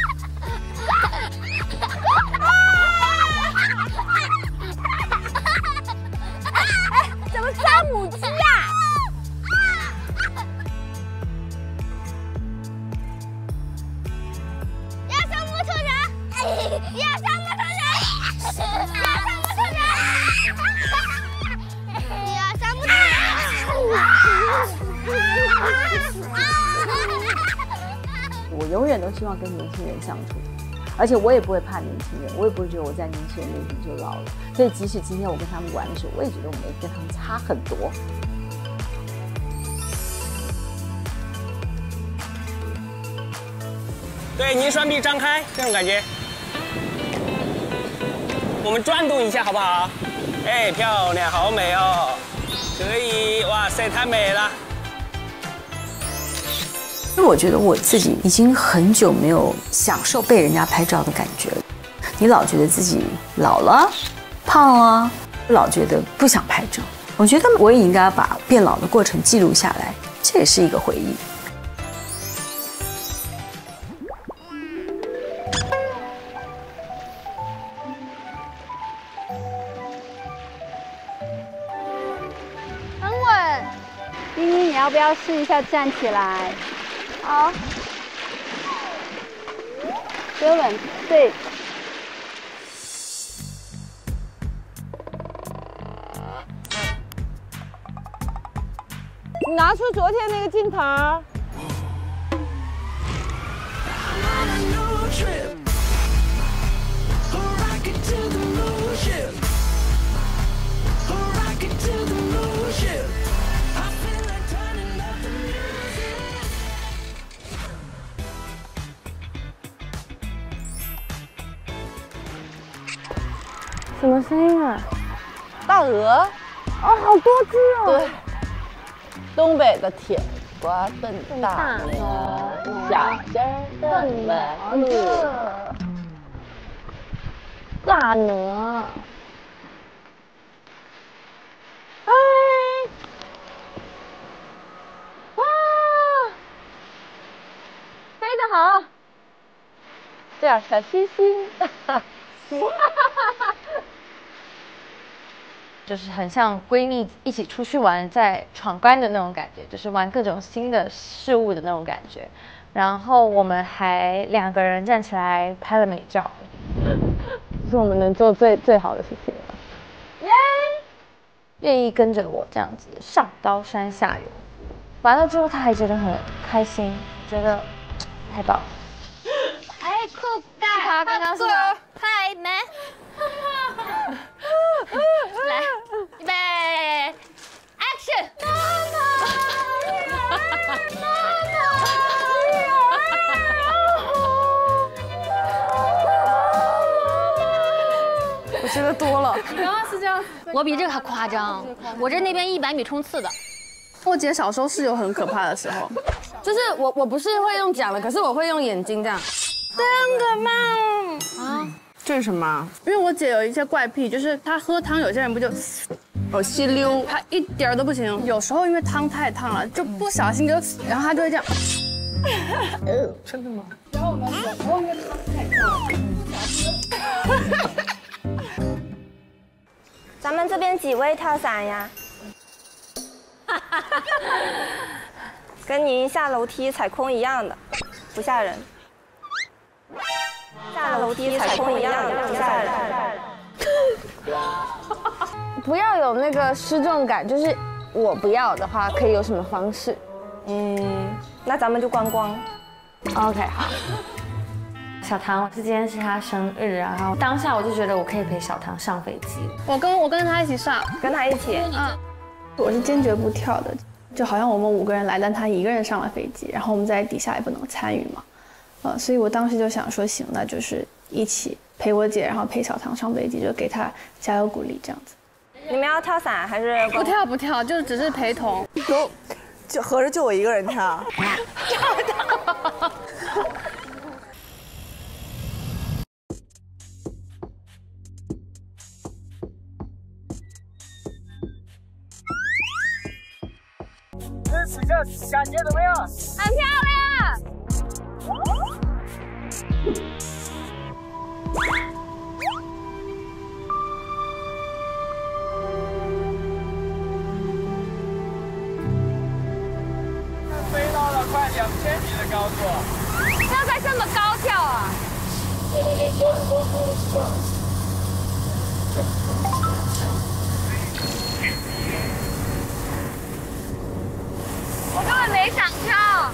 怎么抓母鸡呀？ 要上木头人，要上木头人，要上木头人，要上木头人。 我永远都希望跟年轻人相处，而且我也不会怕年轻人，我也不会觉得我在年轻人面前就老了。所以即使今天我跟他们玩的时候，我也觉得我们跟他们差很多。 对，您双臂张开，这种感觉。我们转动一下好不好？哎，漂亮，好美哦，可以，哇塞，太美了。 因为我觉得我自己已经很久没有享受被人家拍照的感觉了。你老觉得自己老了、胖了，老觉得不想拍照。我觉得我也应该把变老的过程记录下来，这也是一个回忆。 很稳。依依，你要不要试一下站起来？好。Seven six。 你拿出昨天那个镜头。 什么声音啊？ 大鹅。哦， 好多只哦。 对。东北的铁瓜炖大鹅，小鸡儿炖门子， 大鹅。 哎，哇，飞得好，这样小星星， 就是很像闺蜜一起出去玩，在闯关的那种感觉，就是玩各种新的事物的那种感觉。然后我们还两个人站起来拍了美照，这是我们能做最最好的事情了。耶！愿意跟着我这样子上刀山下油，完了之后他还觉得很开心，觉得太棒了。 哎，酷盖， 他刚刚是嗨美。来，预备 ，Action！ 我觉得多了。 刚刚是这样， 我比这个还夸张，我这那边一百米冲刺的。 我姐小时候是有很可怕的时候， 就是我我不是会用讲的，可是我会用眼睛这样。 对，很可怕啊！ 这是什么？ 因为我姐有一些怪癖，就是她喝汤，有些人不就哦吸溜， 她一点儿都不行。有时候因为汤太烫了，就不小心就，然后她就会这样。 真的吗？ 然后呢，有时候因为汤太烫。 咱们这边几位跳伞呀？跟您下楼梯踩空一样的，不吓人。 摩的踩空一样停下来。 不要有那个失重感，就是我不要的话，可以有什么方式？ 嗯，那咱们就观光。 OK， 好。小唐，今天是他生日，然后当下我就觉得我可以陪小唐上飞机。 我跟我跟他一起上， 跟他一起。 嗯，我是坚决不跳的，就好像我们五个人来，但他一个人上了飞机，然后我们在底下也不能参与嘛。呃，所以我当时就想说，行，那就是一起陪我姐，然后陪小唐上飞机，就给他加油鼓励这样子。 你们要跳伞还是？ 不跳不跳，就只是陪同。 就就合着就我一个人跳。 这起降感觉怎么样？ 很漂亮。 飞到了快两千米的高度。 要在这么高跳啊？我根本没想跳。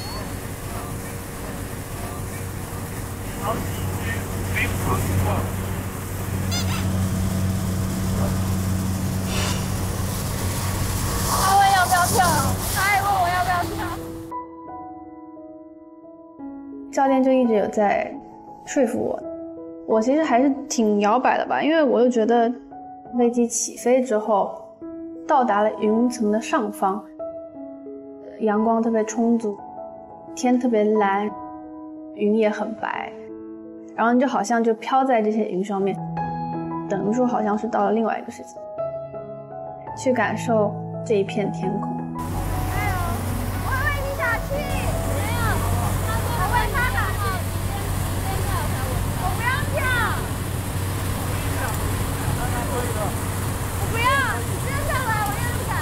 他问要不要跳，他还问我要不要跳。 教练就一直有在说服我，我其实还是挺摇摆的吧，因为我就觉得飞机起飞之后，到达了云层的上方。阳光特别充足，天特别蓝，云也很白，然后你就好像就飘在这些云上面，等于说好像是到了另外一个世界，去感受这一片天空。 加油！我会为你打气。没有，我为他打气。我不要跳。我不要，你先上来，我也不敢。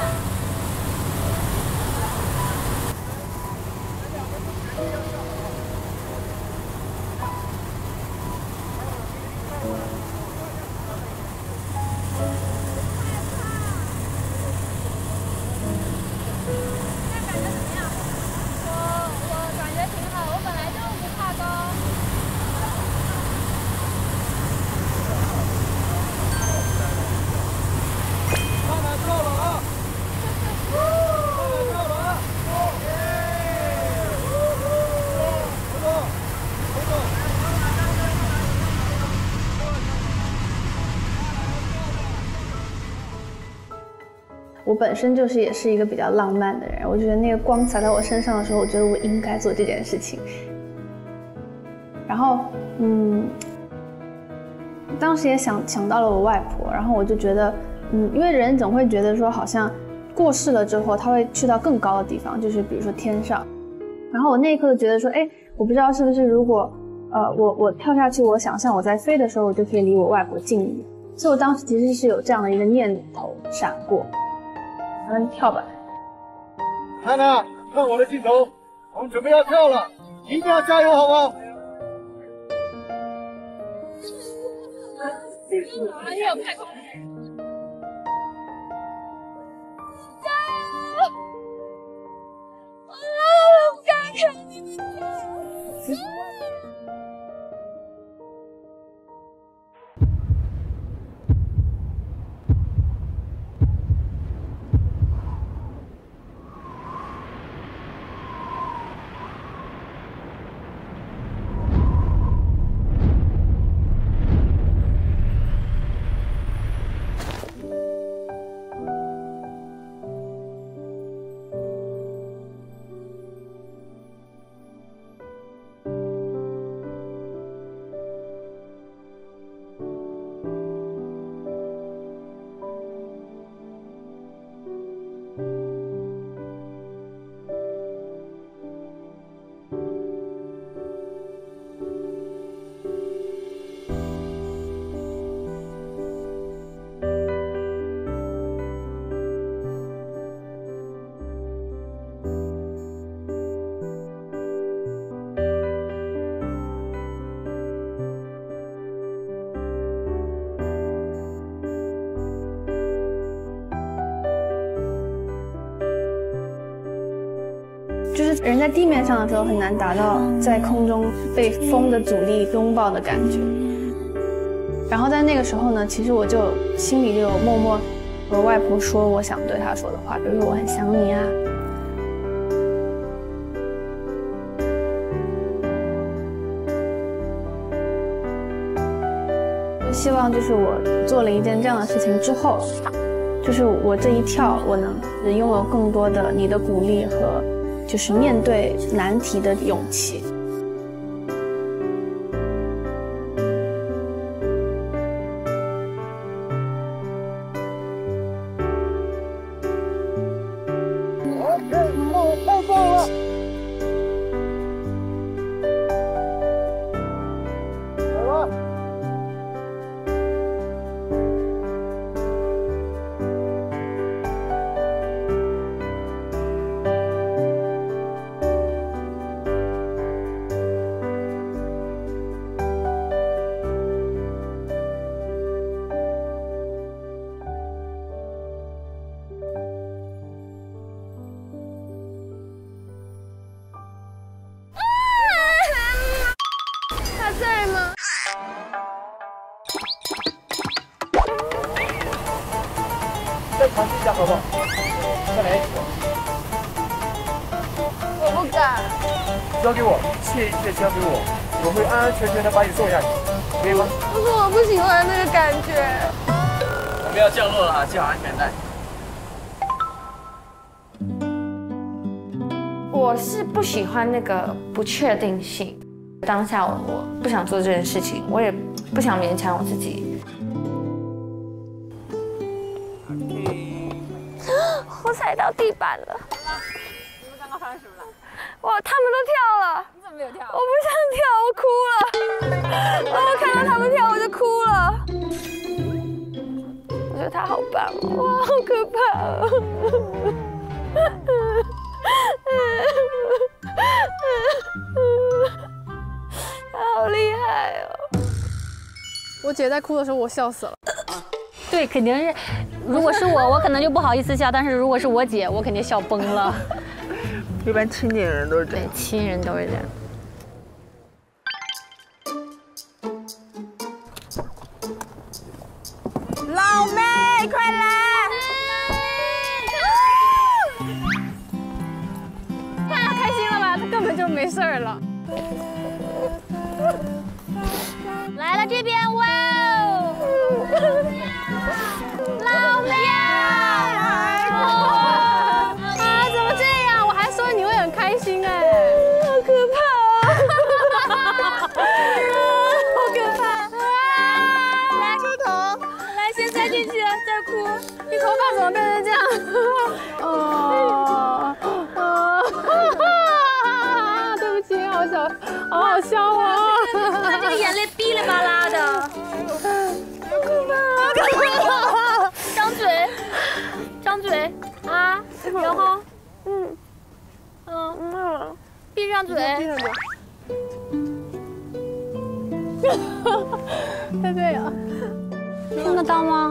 我本身就是也是一个比较浪漫的人，我觉得那个光洒在我身上的时候，我觉得我应该做这件事情。然后，嗯，当时也想想到了我外婆，然后我就觉得，嗯，因为人总会觉得说，好像过世了之后，他会去到更高的地方，就是比如说天上。然后我那一刻就觉得说，哎，我不知道是不是如果，呃，我我跳下去，我想象我在飞的时候，我就可以离我外婆近一点。所以我当时其实是有这样的一个念头闪过。咱们跳吧。 安娜，看我的镜头，我们准备要跳了，一定要加油，好吗？ 还有太空。加油！我刚看你们跳。 人在地面上的时候很难达到在空中被风的阻力拥抱的感觉。然后在那个时候呢，其实我就心里就有默默和外婆说我想对她说的话，比如说我很想你啊。希望就是我做了一件这样的事情之后，就是我这一跳，我能拥有更多的你的鼓励和就是面对难题的勇气。 太棒了！好了。 再尝试一下好不好？再来一次。 我不敢。 交给我，一切一切交给我，我会安安全全的把你送下去，可以吗？ 可是我不喜欢那个感觉。 我们要降落了，系好安全带。 我是不喜欢那个不确定性。当下我我不想做这件事情，我也不想勉强我自己。我踩到地板了。 你们刚刚发生什么了？ 哇，他们都跳了。 你怎么没有跳？ 我不想跳，我哭了。我看到他们跳我就哭了。我觉得他好棒，哇，好可怕哦。他好厉害哦！ 我姐在哭的时候，我笑死了。 对，肯定是，如果是我，我可能就不好意思笑，但是如果是我姐，我肯定笑崩了。 一般亲近人都是这样， 对，亲人都是这样。 老妹，快来！ 看他开心了吧？他根本就没事儿了。 来了这边，哇哦！老妹啊！怎么这样？我还说你会很开心哎， 好可怕啊！好可怕！ 来，出头，来，先塞进去，再哭。 你头发怎么变成这样？哦哦，对不起，好小，好好笑啊！ 他这个眼泪噼里啪啦的，好可怕！张嘴，张嘴啊，然后，嗯，嗯嗯，闭上嘴，闭上嘴。 他这样， 听得到吗？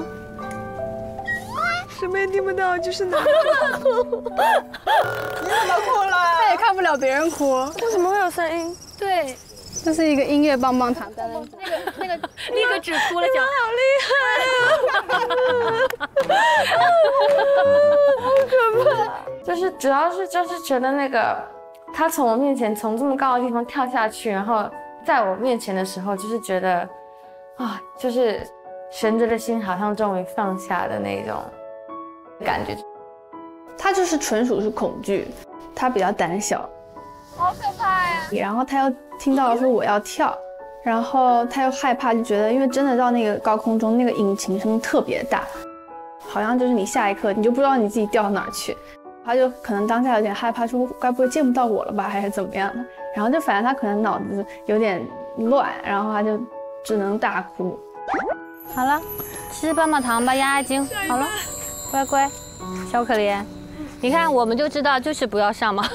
什么也听不到，就是哪哭。你怎么哭了？ 他也看不了别人哭， 为什么会有声音？ 对。这是一个音乐棒棒糖， 那个那个立刻只哭了，讲好厉害啊！好可怕！就是主要是就是觉得那个他从我面前从这么高的地方跳下去，然后在我面前的时候，就是觉得啊，就是悬着的心好像终于放下的那种感觉。 他就是纯属是恐惧，他比较胆小。 好可怕呀！ 然后他又听到说我要跳，然后他又害怕，就觉得因为真的到那个高空中，那个引擎声特别大，好像就是你下一刻你就不知道你自己掉到哪儿去，他就可能当下有点害怕，说该不会见不到我了吧，还是怎么样的？然后就反正他可能脑子有点乱，然后他就只能大哭。 好了，吃棒棒糖吧，压压惊。好了，乖乖，小可怜。你看，我们就知道，就是不要上嘛。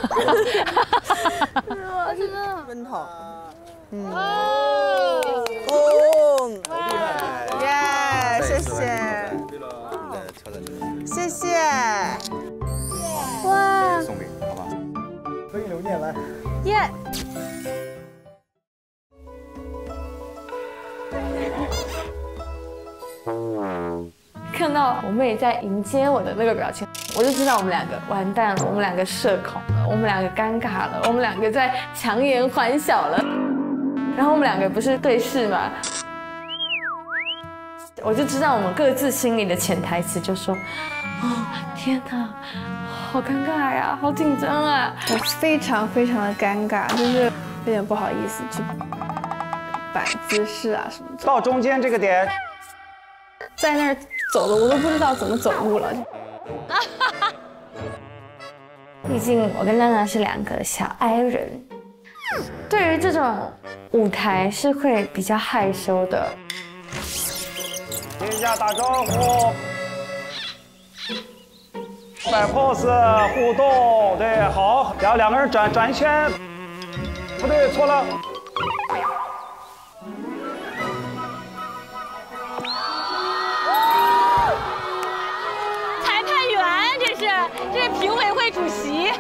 我真的奔跑。嗯。 哦， 耶，谢谢。谢谢。 哇。 送给你，好吧？可以留念了。 看到我妹在迎接我的那个表情，我就知道我们两个完蛋了，我们两个社恐了，我们两个尴尬了，我们两个在强颜欢笑了。然后我们两个不是对视吗？我就知道我们各自心里的潜台词，就说：“哦，天哪，好尴尬呀，好紧张啊！” 我非常非常的尴尬，就是有点不好意思去摆姿势啊什么的。 到中间这个点， 在那儿走的我都不知道怎么走路了。 毕竟我跟娜娜是两个小 I 人，对于这种舞台是会比较害羞的。 给人家打招呼，摆 pose 互动，对，好，然后两个人转转一圈，不对，错了。 裁判员，这是这是评委会主席。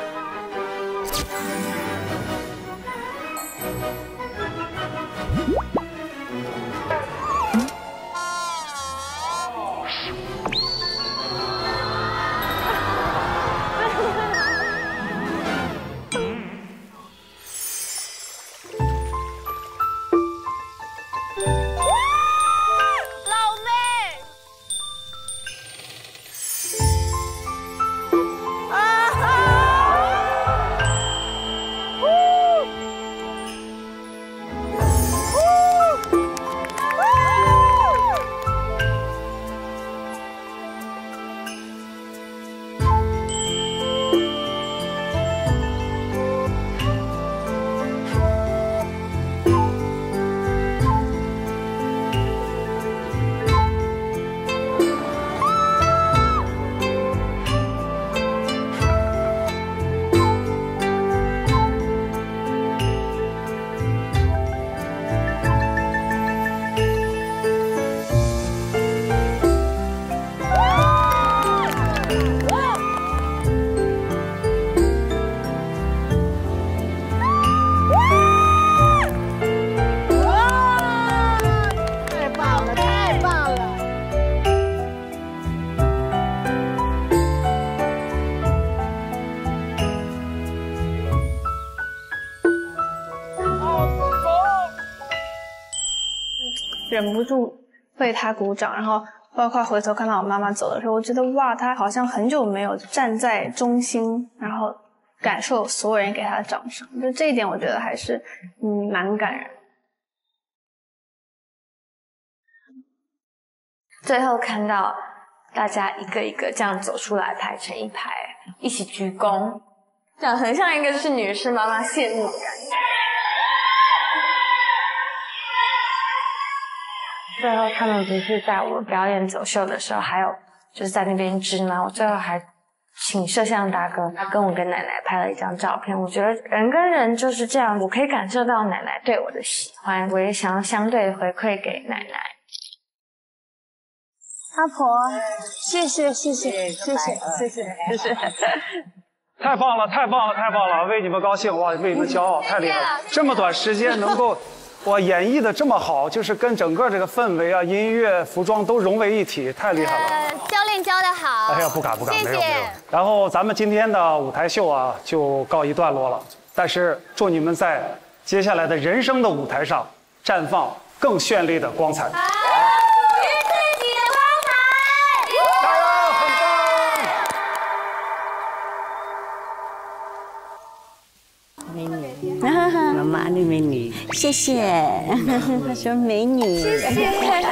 忍不住为他鼓掌，然后包括回头看到我妈妈走的时候，我觉得哇，她好像很久没有站在中心，然后感受所有人给她的掌声，就这一点我觉得还是嗯蛮感人。 最后看到大家一个一个这样走出来，排成一排，一起鞠躬，这样很像一个就是女士妈妈谢幕的感觉。最后他们不是在我表演走秀的时候，还有就是在那边织吗？我最后还请摄像大哥，他跟我跟奶奶拍了一张照片。我觉得人跟人就是这样，我可以感受到奶奶对我的喜欢，我也想要相对回馈给奶奶。 阿婆，谢谢谢谢谢谢谢谢谢谢。 太棒了，太棒了，太棒了！为你们高兴，哇，为你们骄傲，太厉害了！这么短时间能够。哇，演绎的这么好，就是跟整个这个氛围啊、音乐、服装都融为一体，太厉害了。 呃、教练教的好。 哎呀，不敢不敢， 谢谢。 没有没有。然后咱们今天的舞台秀啊，就告一段落了。但是祝你们在接下来的人生的舞台上绽放更绚丽的光彩。 美女，妈妈的美女，谢谢。他说美女，谢谢。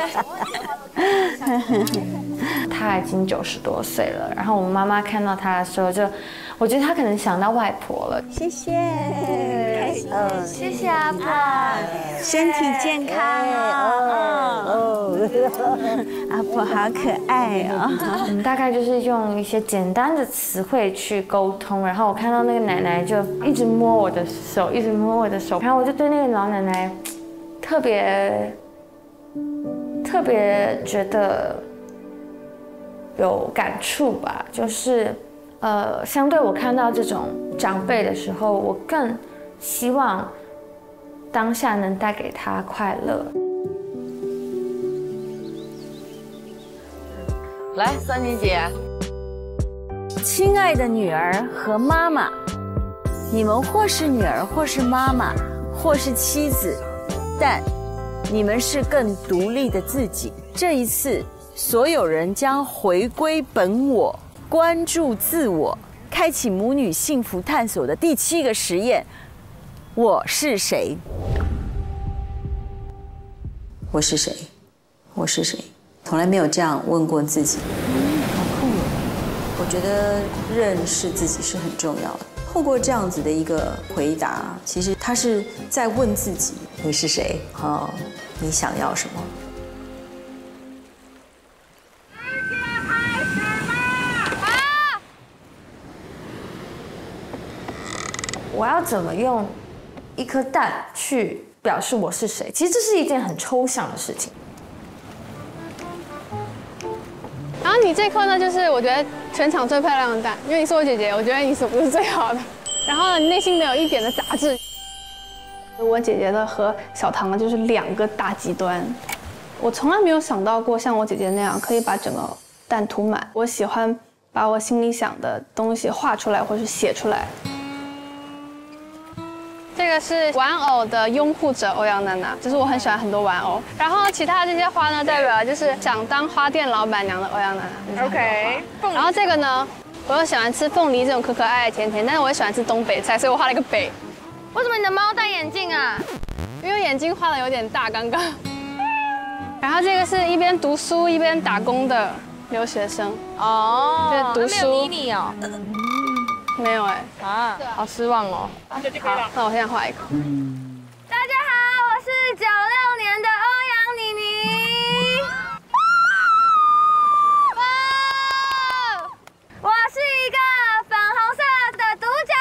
他已经九十多岁了，然后我妈妈看到他的时候就，我觉得他可能想到外婆了。 谢谢，开心， 谢谢阿婆， 身体健康哦。阿婆好可爱哦。 我们大概就是用一些简单的词汇去沟通，然后我看到那个奶奶就一直摸我的手，一直摸我的手，然后我就对那个老奶奶特别特别觉得有感触吧，就是呃，相对我看到这种长辈的时候，我更希望当下能带给他快乐。 来，三妮姐。 亲爱的女儿和妈妈，你们或是女儿，或是妈妈，或是妻子，但你们是更独立的自己。这一次，所有人将回归本我，关注自我，开启母女幸福探索的第七个实验：我是谁？ 我是谁？我是谁？从来没有这样问过自己。好酷哦！我觉得认识自己是很重要的。透过这样子的一个回答，其实他是在问自己：你是谁？哦，你想要什么？ 我要怎么用一颗蛋去表示我是谁？其实这是一件很抽象的事情。 然后你这颗呢，就是我觉得全场最漂亮的蛋，因为你是我姐姐，我觉得你手不是最好的。然后呢，你内心没有一点的杂质。我姐姐的和小唐的就是两个大极端。我从来没有想到过像我姐姐那样可以把整个蛋涂满。我喜欢把我心里想的东西画出来，或是写出来。这个是玩偶的拥护者欧阳娜娜，就是我很喜欢很多玩偶。然后其他这些花呢，代表就是想当花店老板娘的欧阳娜娜。OK。然后这个呢，我又喜欢吃凤梨这种可可爱爱甜甜，但是我也喜欢吃东北菜，所以我画了一个北。为什么你的猫戴眼镜啊？因为眼睛画的有点大，刚刚。然后这个是一边读书一边打工的留学生。哦。就是读书。没有理你哦。没有哎，啊，好失望哦。好，那我现在画一个。 大家好，我是九六年的欧阳妮妮。哇，我是一个粉红色的独角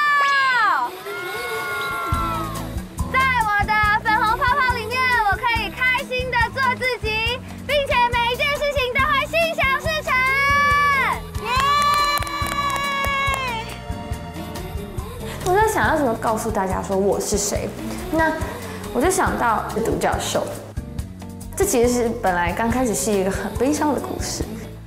兽，在我的粉红泡泡里面，我可以开心的做自己，并且每一件事情都会心想事成。 我在想要怎么告诉大家说我是谁，那我就想到独角兽。这其实是本来刚开始是一个很悲伤的故事。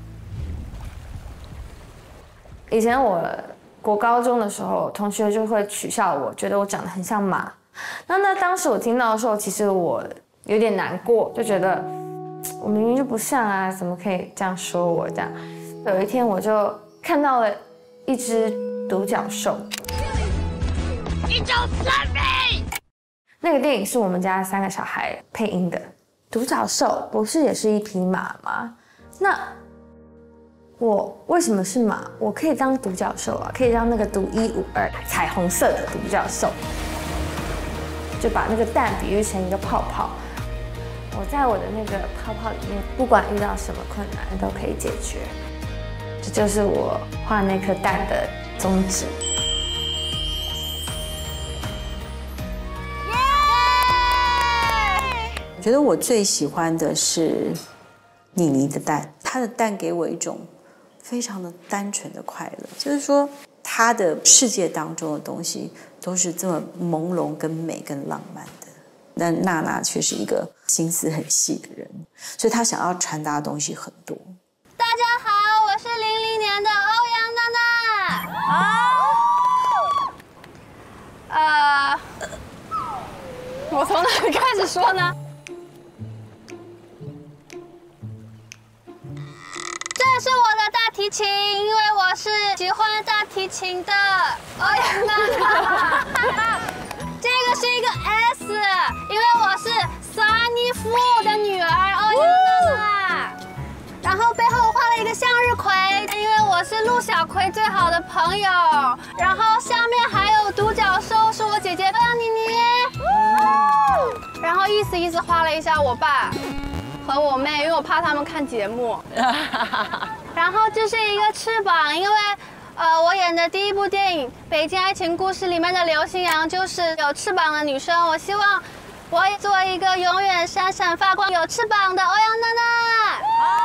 以前我国高中的时候，同学就会取笑我，觉得我长得很像马。那那当时我听到的时候，其实我有点难过，就觉得我明明就不像啊，怎么可以这样说我这样？有一天我就看到了一只独角兽。一九三零，那个电影是我们家三个小孩配音的。独角兽不是也是一匹马吗？那我为什么是马？我可以当独角兽啊，可以让那个独一无二、彩虹色的独角兽，就把那个蛋比喻成一个泡泡。我在我的那个泡泡里面，不管遇到什么困难都可以解决。这就是我画那颗蛋的宗旨。 我觉得我最喜欢的是妮妮的蛋，她的蛋给我一种非常的单纯的快乐，就是说她的世界当中的东西都是这么朦胧、跟美、跟浪漫的。但娜娜却是一个心思很细的人，所以她想要传达的东西很多。 大家好，我是零零年的欧阳娜娜。啊，呃，我从哪里开始说呢？这是我的大提琴，因为我是喜欢大提琴的欧阳娜娜。这个是一个 S， 因为我是萨尼夫的女儿欧阳娜娜。然后背后画了一个向日葵，因为我是陆小葵最好的朋友。然后下面还有独角兽，是我姐姐欧阳妮妮。然后意思意思画了一下我爸和我妹，因为我怕他们看节目。然后这是一个翅膀，因为呃我演的第一部电影《北京爱情故事》里面的刘星阳就是有翅膀的女生。我希望我也做一个永远闪闪发光、有翅膀的欧阳娜娜。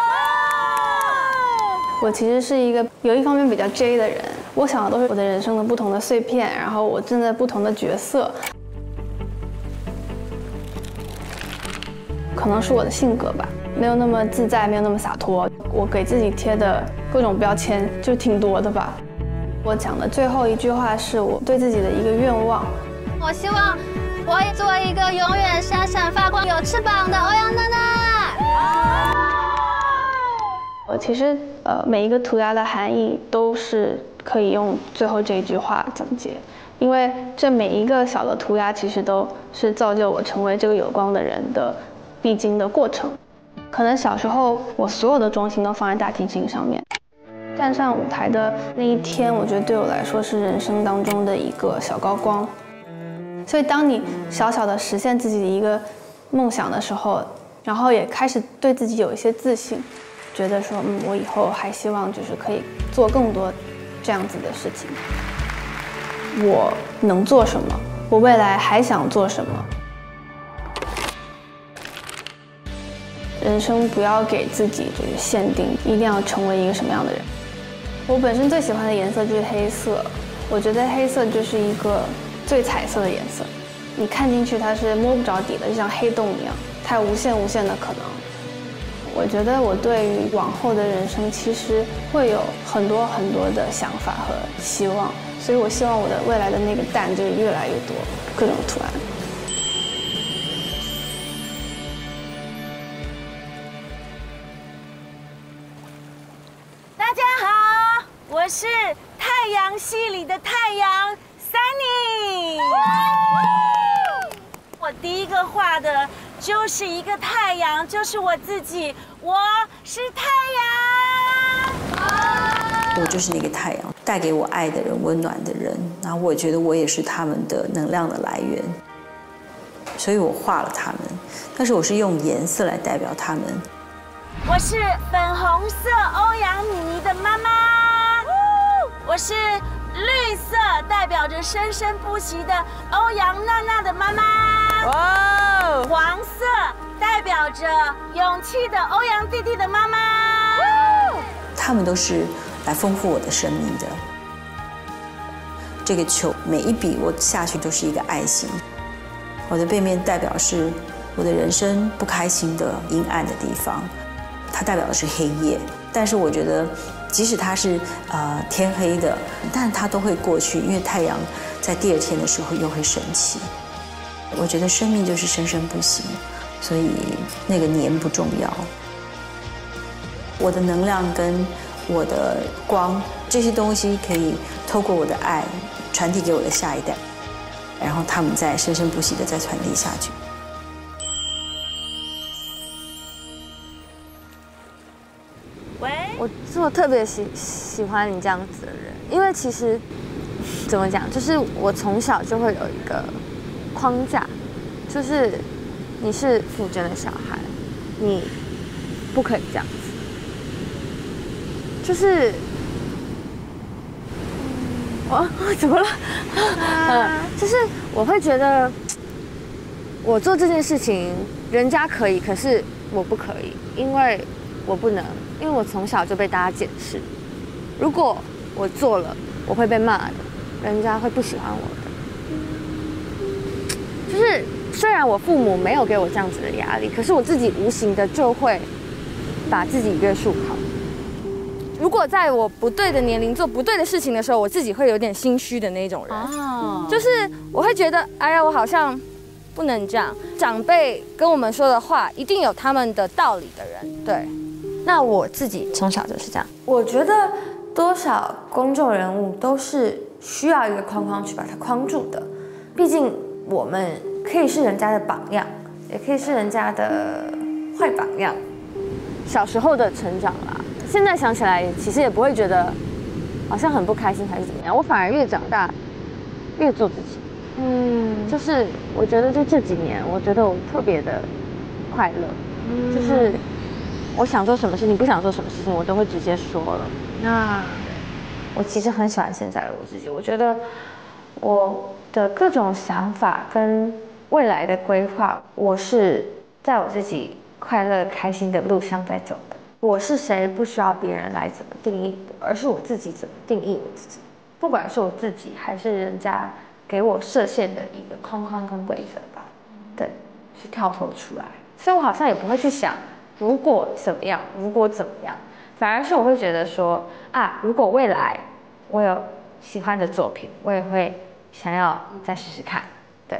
我其实是一个有一方面比较 J 的人，我想的都是我的人生的不同的碎片，然后我正在不同的角色。可能是我的性格吧。 没有那么自在，没有那么洒脱。我给自己贴的各种标签就挺多的吧。我讲的最后一句话是我对自己的一个愿望。 我希望我也做一个永远闪闪发光、有翅膀的欧阳娜娜。 我其实呃每一个涂鸦的含义都是可以用最后这一句话总结，因为这每一个小的涂鸦其实都是造就我成为这个有光的人的必经的过程。可能小时候我所有的重心都放在大提琴上面，站上舞台的那一天，我觉得对我来说是人生当中的一个小高光。所以当你小小的实现自己的一个梦想的时候，然后也开始对自己有一些自信，觉得说嗯，我以后还希望就是可以做更多这样子的事情。我能做什么？我未来还想做什么？人生不要给自己就是限定，一定要成为一个什么样的人。我本身最喜欢的颜色就是黑色，我觉得黑色就是一个最彩色的颜色，你看进去它是摸不着底的，就像黑洞一样，它有无限无限的可能。我觉得我对于往后的人生其实会有很多很多的想法和希望，所以我希望我的未来的那个蛋就是越来越多各种图案。 大家好，我是太阳系里的太阳 Sunny。我第一个画的就是一个太阳，就是我自己，我是太阳。 我就是那个太阳，带给我爱的人、温暖的人，然后我觉得我也是他们的能量的来源，所以我画了他们，但是我是用颜色来代表他们。 我是粉红色欧阳妮妮的妈妈，我是绿色代表着生生不息的欧阳娜娜的妈妈，哇！黄色代表着勇气的欧阳弟弟的妈妈， 他们都是来丰富我的生命的。这个球每一笔我下去都是一个爱心，我的背面代表是我的人生不开心的阴暗的地方。它代表的是黑夜，但是我觉得，即使它是呃天黑的，但它都会过去，因为太阳在第二天的时候又会升起。我觉得生命就是生生不息，所以那个年不重要。我的能量跟我的光这些东西，可以透过我的爱传递给我的下一代，然后他们再生生不息的再传递下去。 我我特别喜喜欢你这样子的人，因为其实怎么讲，就是我从小就会有一个框架，就是你是富真的小孩，你不可以这样子，就是我怎么了？嗯，就是我会觉得我做这件事情，人家可以，可是我不可以，因为我不能。因为我从小就被大家检视，如果我做了，我会被骂的，人家会不喜欢我的。就是虽然我父母没有给我这样子的压力，可是我自己无形的就会把自己约束好。如果在我不对的年龄做不对的事情的时候，我自己会有点心虚的那种人，哦、就是我会觉得，哎呀，我好像不能这样。长辈跟我们说的话，一定有他们的道理的人，对。那我自己从小就是这样，我觉得多少公众人物都是需要一个框框去把它框住的，毕竟我们可以是人家的榜样，也可以是人家的坏榜样。小时候的成长啦，现在想起来其实也不会觉得好像很不开心还是怎么样，我反而越长大越做自己。嗯，就是我觉得就这几年，我觉得我特别的快乐，嗯、就是。我想做什么事情，不想做什么事情，我都会直接说了。那我其实很喜欢现在的我自己，我觉得我的各种想法跟未来的规划，我是在我自己快乐开心的路上在走的。我是谁，不需要别人来怎么定义我，而是我自己怎么定义我自己。不管是我自己，还是人家给我设限的一个框框跟规则吧，对，去跳脱出来。所以我好像也不会去想。 如果怎么样，如果怎么样，反而是我会觉得说啊，如果未来我有喜欢的作品，我也会想要再试试看。对。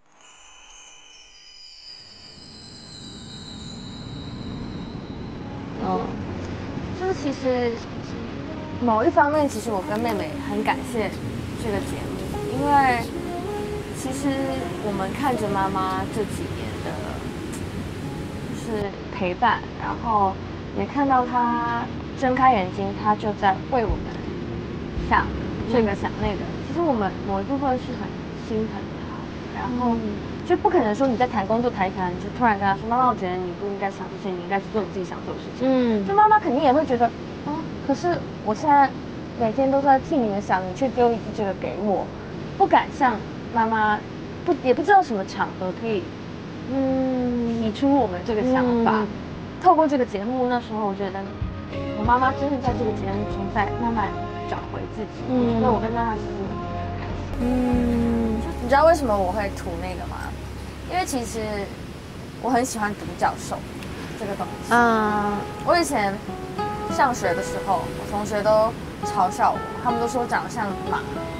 哦，就是其实某一方面，其实我跟妹妹很感谢这个节目，因为其实我们看着妈妈这几年的，就是陪伴，然后也看到她睁开眼睛，她就在为我们想这个想那个。其实我们某一部分是很心疼她，然后就不可能说你在谈工作谈一谈，你就突然跟她说：“妈妈，我觉得你不应该想这些，你应该去做你自己想做的事情。”嗯，就妈妈肯定也会觉得，啊，可是我现在每天都在替你们想，你却丢一句这个给我，不敢像妈妈，不也不知道什么场合可以，嗯，提出我们这个想法。嗯、透过这个节目，那时候我觉得我妈妈真的在这个节目中在慢慢找回自己。嗯，我觉得我跟妈妈其实很开心。嗯，你知道为什么我会涂那个吗？因为其实我很喜欢独角兽这个东西。嗯，我以前上学的时候，我同学都嘲笑我，他们都说我长得像马。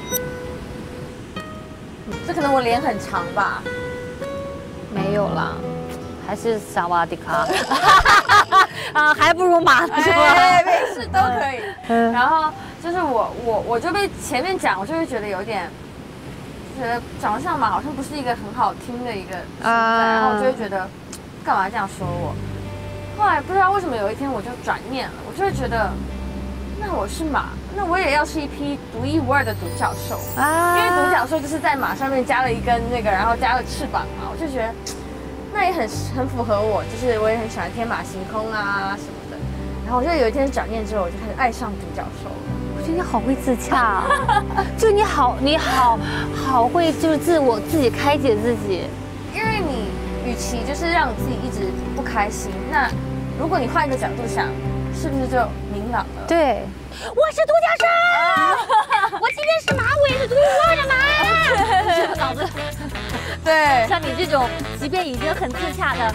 这可能我脸很长吧？ 没有啦，还是萨瓦迪卡。啊，还不如马是吧？ 哎，没事都可以。嗯、然后就是我我我就被前面讲，我就会觉得有点。觉得长得像马好像不是一个很好听的一个存在，啊、然后我就会觉得干嘛这样说我。后来不知道为什么有一天我就转念了，我就会觉得，那我是马，那我也要是一匹独一无二的独角兽啊！因为独角兽就是在马上面加了一根那个，然后加了翅膀嘛，我就觉得那也很很符合我，就是我也很喜欢天马行空啊什么的。然后我就有一天转念之后，我就开始爱上独角兽了。 我觉得你好会自洽啊，就你好，你好好会就是自我自己开解自己， 因为你与其就是让你自己一直不开心，那如果你换一个角度想，是不是就明朗了？ 对，我是独角兽，我即便是马，我也是独一无二的马。这个脑子， 对， 像你这种即便已经很自洽的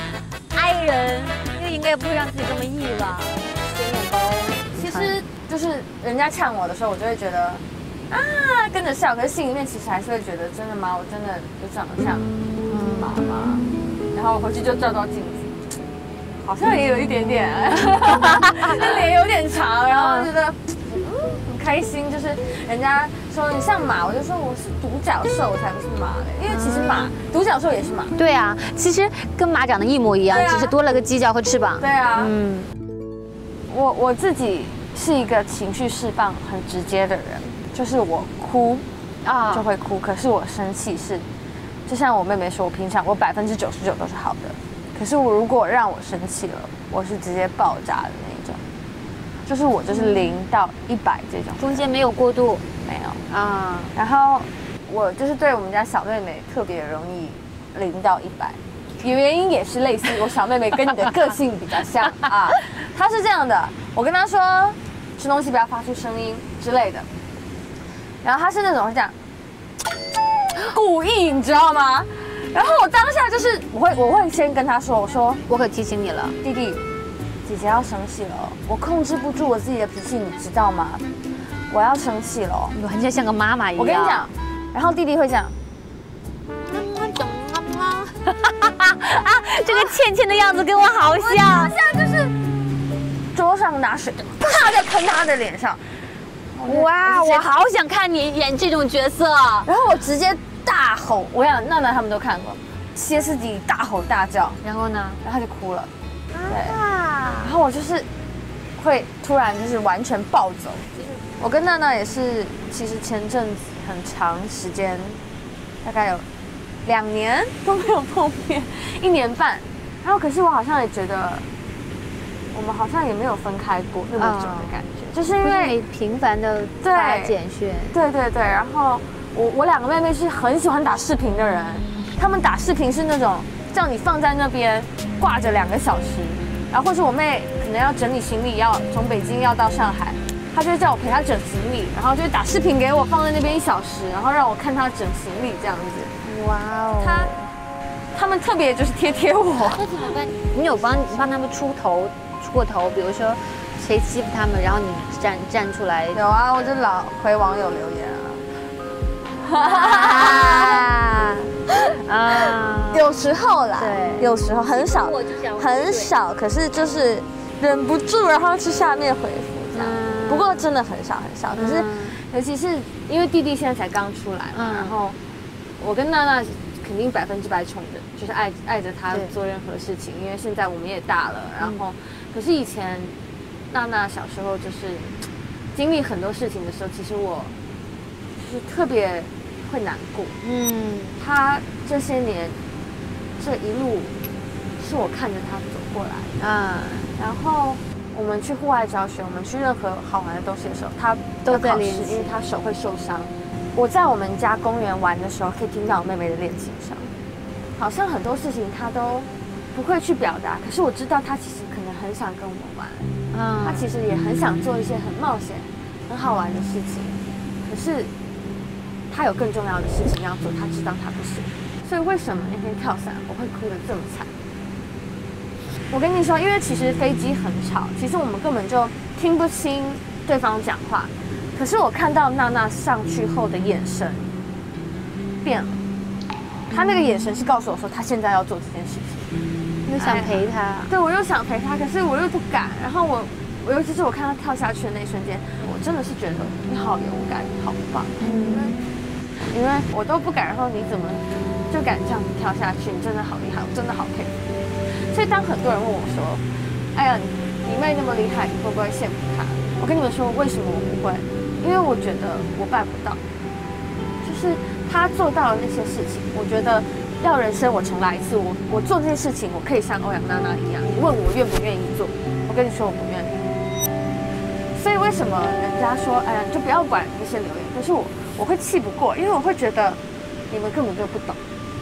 I 人，应该也不会让自己这么 E 吧？点点包， 其实。就是人家呛我的时候，我就会觉得啊跟着笑，可是心里面其实还是会觉得真的吗？我真的有长得像马吗？然后我回去就照照镜子，好像也有一点点，脸有点长，然后觉得嗯很开心。就是人家说你像马，我就说我是独角兽，我才不是马嘞，因为其实马独角兽也是马。 对啊，其实跟马长得一模一样，只是多了个犄角和翅膀。 对啊，嗯，我我自己。是一个情绪释放很直接的人，就是我哭啊就会哭，可是我生气是，就像我妹妹说，我平常我百分之九十九都是好的，可是我如果让我生气了，我是直接爆炸的那一种，就是我就是零到一百这种， 中间没有过渡， 没有啊。然后我就是对我们家小妹妹特别容易零到一百，原因也是类似，我小妹妹跟你的个性比较像啊，她是这样的。我跟他说吃东西不要发出声音之类的，然后他是那种会这样故意，你知道吗？然后我当下就是我会我会先跟他说，我说我可提醒你了， 弟弟，姐姐要生气了，我控制不住我自己的脾气，你知道吗？我要生气了， 你完全像个妈妈一样。 我跟你讲，然后弟弟会这样， 啊，这个倩倩的样子跟我好像， 好像就是。桌上拿水，啪就喷他的脸上。 哇，我好想看你演这种角色。 然后我直接大吼，我想娜娜他们都看过，歇斯底里大吼大叫。 然后呢？ 然后他就哭了。对。啊、然后我就是会突然就是完全暴走。我跟娜娜也是，其实前阵子很长时间，大概有两年都没有碰面，一年半。然后可是我好像也觉得。我们好像也没有分开过那么久的感觉，嗯、就是因为频繁的发简讯。 对对对，然后我我两个妹妹是很喜欢打视频的人，她们打视频是那种叫你放在那边挂着两个小时，然后或是我妹可能要整理行李，要从北京要到上海，她就会叫我陪她整行李，然后就会打视频给我放在那边一小时，然后让我看她整行李这样子。哇哦！她他们特别就是贴贴我。 那怎么办？你有帮帮他们出头出过头？比如说谁欺负他们，然后你站站出来？ 有啊，我就老回网友留言啊。 啊啊！ 有时候啦， 对， 有时候很少，很少，可是就是忍不住，然后去下面回复这样。不过真的很少很少，可是尤其是因为弟弟现在才刚出来嘛，然后我跟娜娜肯定百分之百宠着，就是爱爱着他做任何事情，因为现在我们也大了，然后可是以前娜娜小时候就是经历很多事情的时候，其实我就是特别会难过。嗯，她这些年这一路是我看着她走过来的啊。然后我们去户外教学，我们去任何好玩的东西的时候，她都在练习，因为她手会受伤。我在我们家公园玩的时候，可以听到我妹妹的练琴声。好像很多事情她都不会去表达，可是我知道她其实可能很想跟我们玩，嗯，她其实也很想做一些很冒险、很好玩的事情，可是她有更重要的事情要做，她知道她不行。所以为什么那天跳伞我会哭得这么惨？我跟你说，因为其实飞机很吵，其实我们根本就听不清对方讲话。可是我看到娜娜上去后的眼神变了，她那个眼神是告诉我说她现在要做这件事情， 又想陪她。 对，我又想陪她，可是我又不敢。然后我，我尤其是我看她跳下去的那一瞬间，我真的是觉得你好勇敢，你好棒，因为因为我都不敢，然后你怎么就敢这样子跳下去？你真的好厉害，我真的好佩服。所以当很多人问我说：“哎呀，你妹那么厉害，你会不会羡慕她？”我跟你们说，为什么我不会？因为我觉得我办不到。就是她做到了那些事情，我觉得要人生我重来一次，我我做这些事情，我可以像欧阳娜娜一样。你问我愿不愿意做，我跟你说我不愿意。所以为什么人家说，哎呀，你就不要管那些留言？可是我我会气不过，因为我会觉得你们根本就不懂。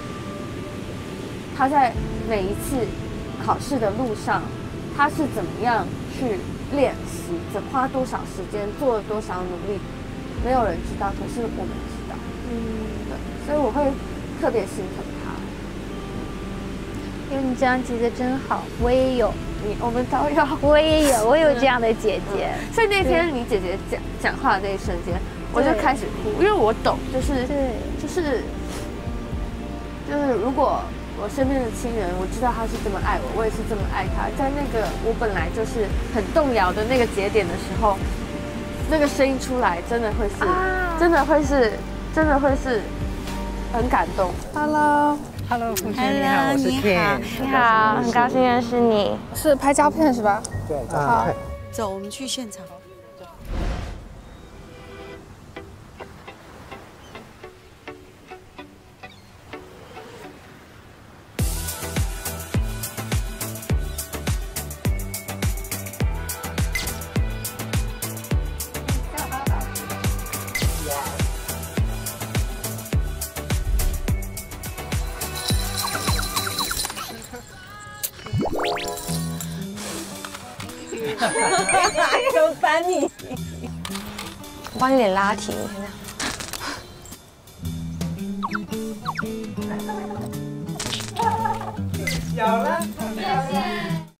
她在每一次考试的路上，他是怎么样去练习，怎花多少时间，做了多少努力，没有人知道，可是我们知道。嗯，对，所以我会特别心疼他。 因为你这样姐姐真好，我也有， 你我们都有， 我也有，我有这样的姐姐。 嗯、所以那天你姐姐讲讲话的那一瞬间，我就开始哭，因为我懂，就是对，就是就是如果。我身边的亲人，我知道他是这么爱我，我也是这么爱他。在那个我本来就是很动摇的那个节点的时候，那个声音出来，真的会是，啊、真的会是，真的会是很感动。 Hello，Hello， 傅君你好，我是 Ken。 你好，很高兴认识你。 是拍胶片是吧？ 对， 好， 走，我们去现场。 哪有烦你？ 我帮你脸拉提， 小了。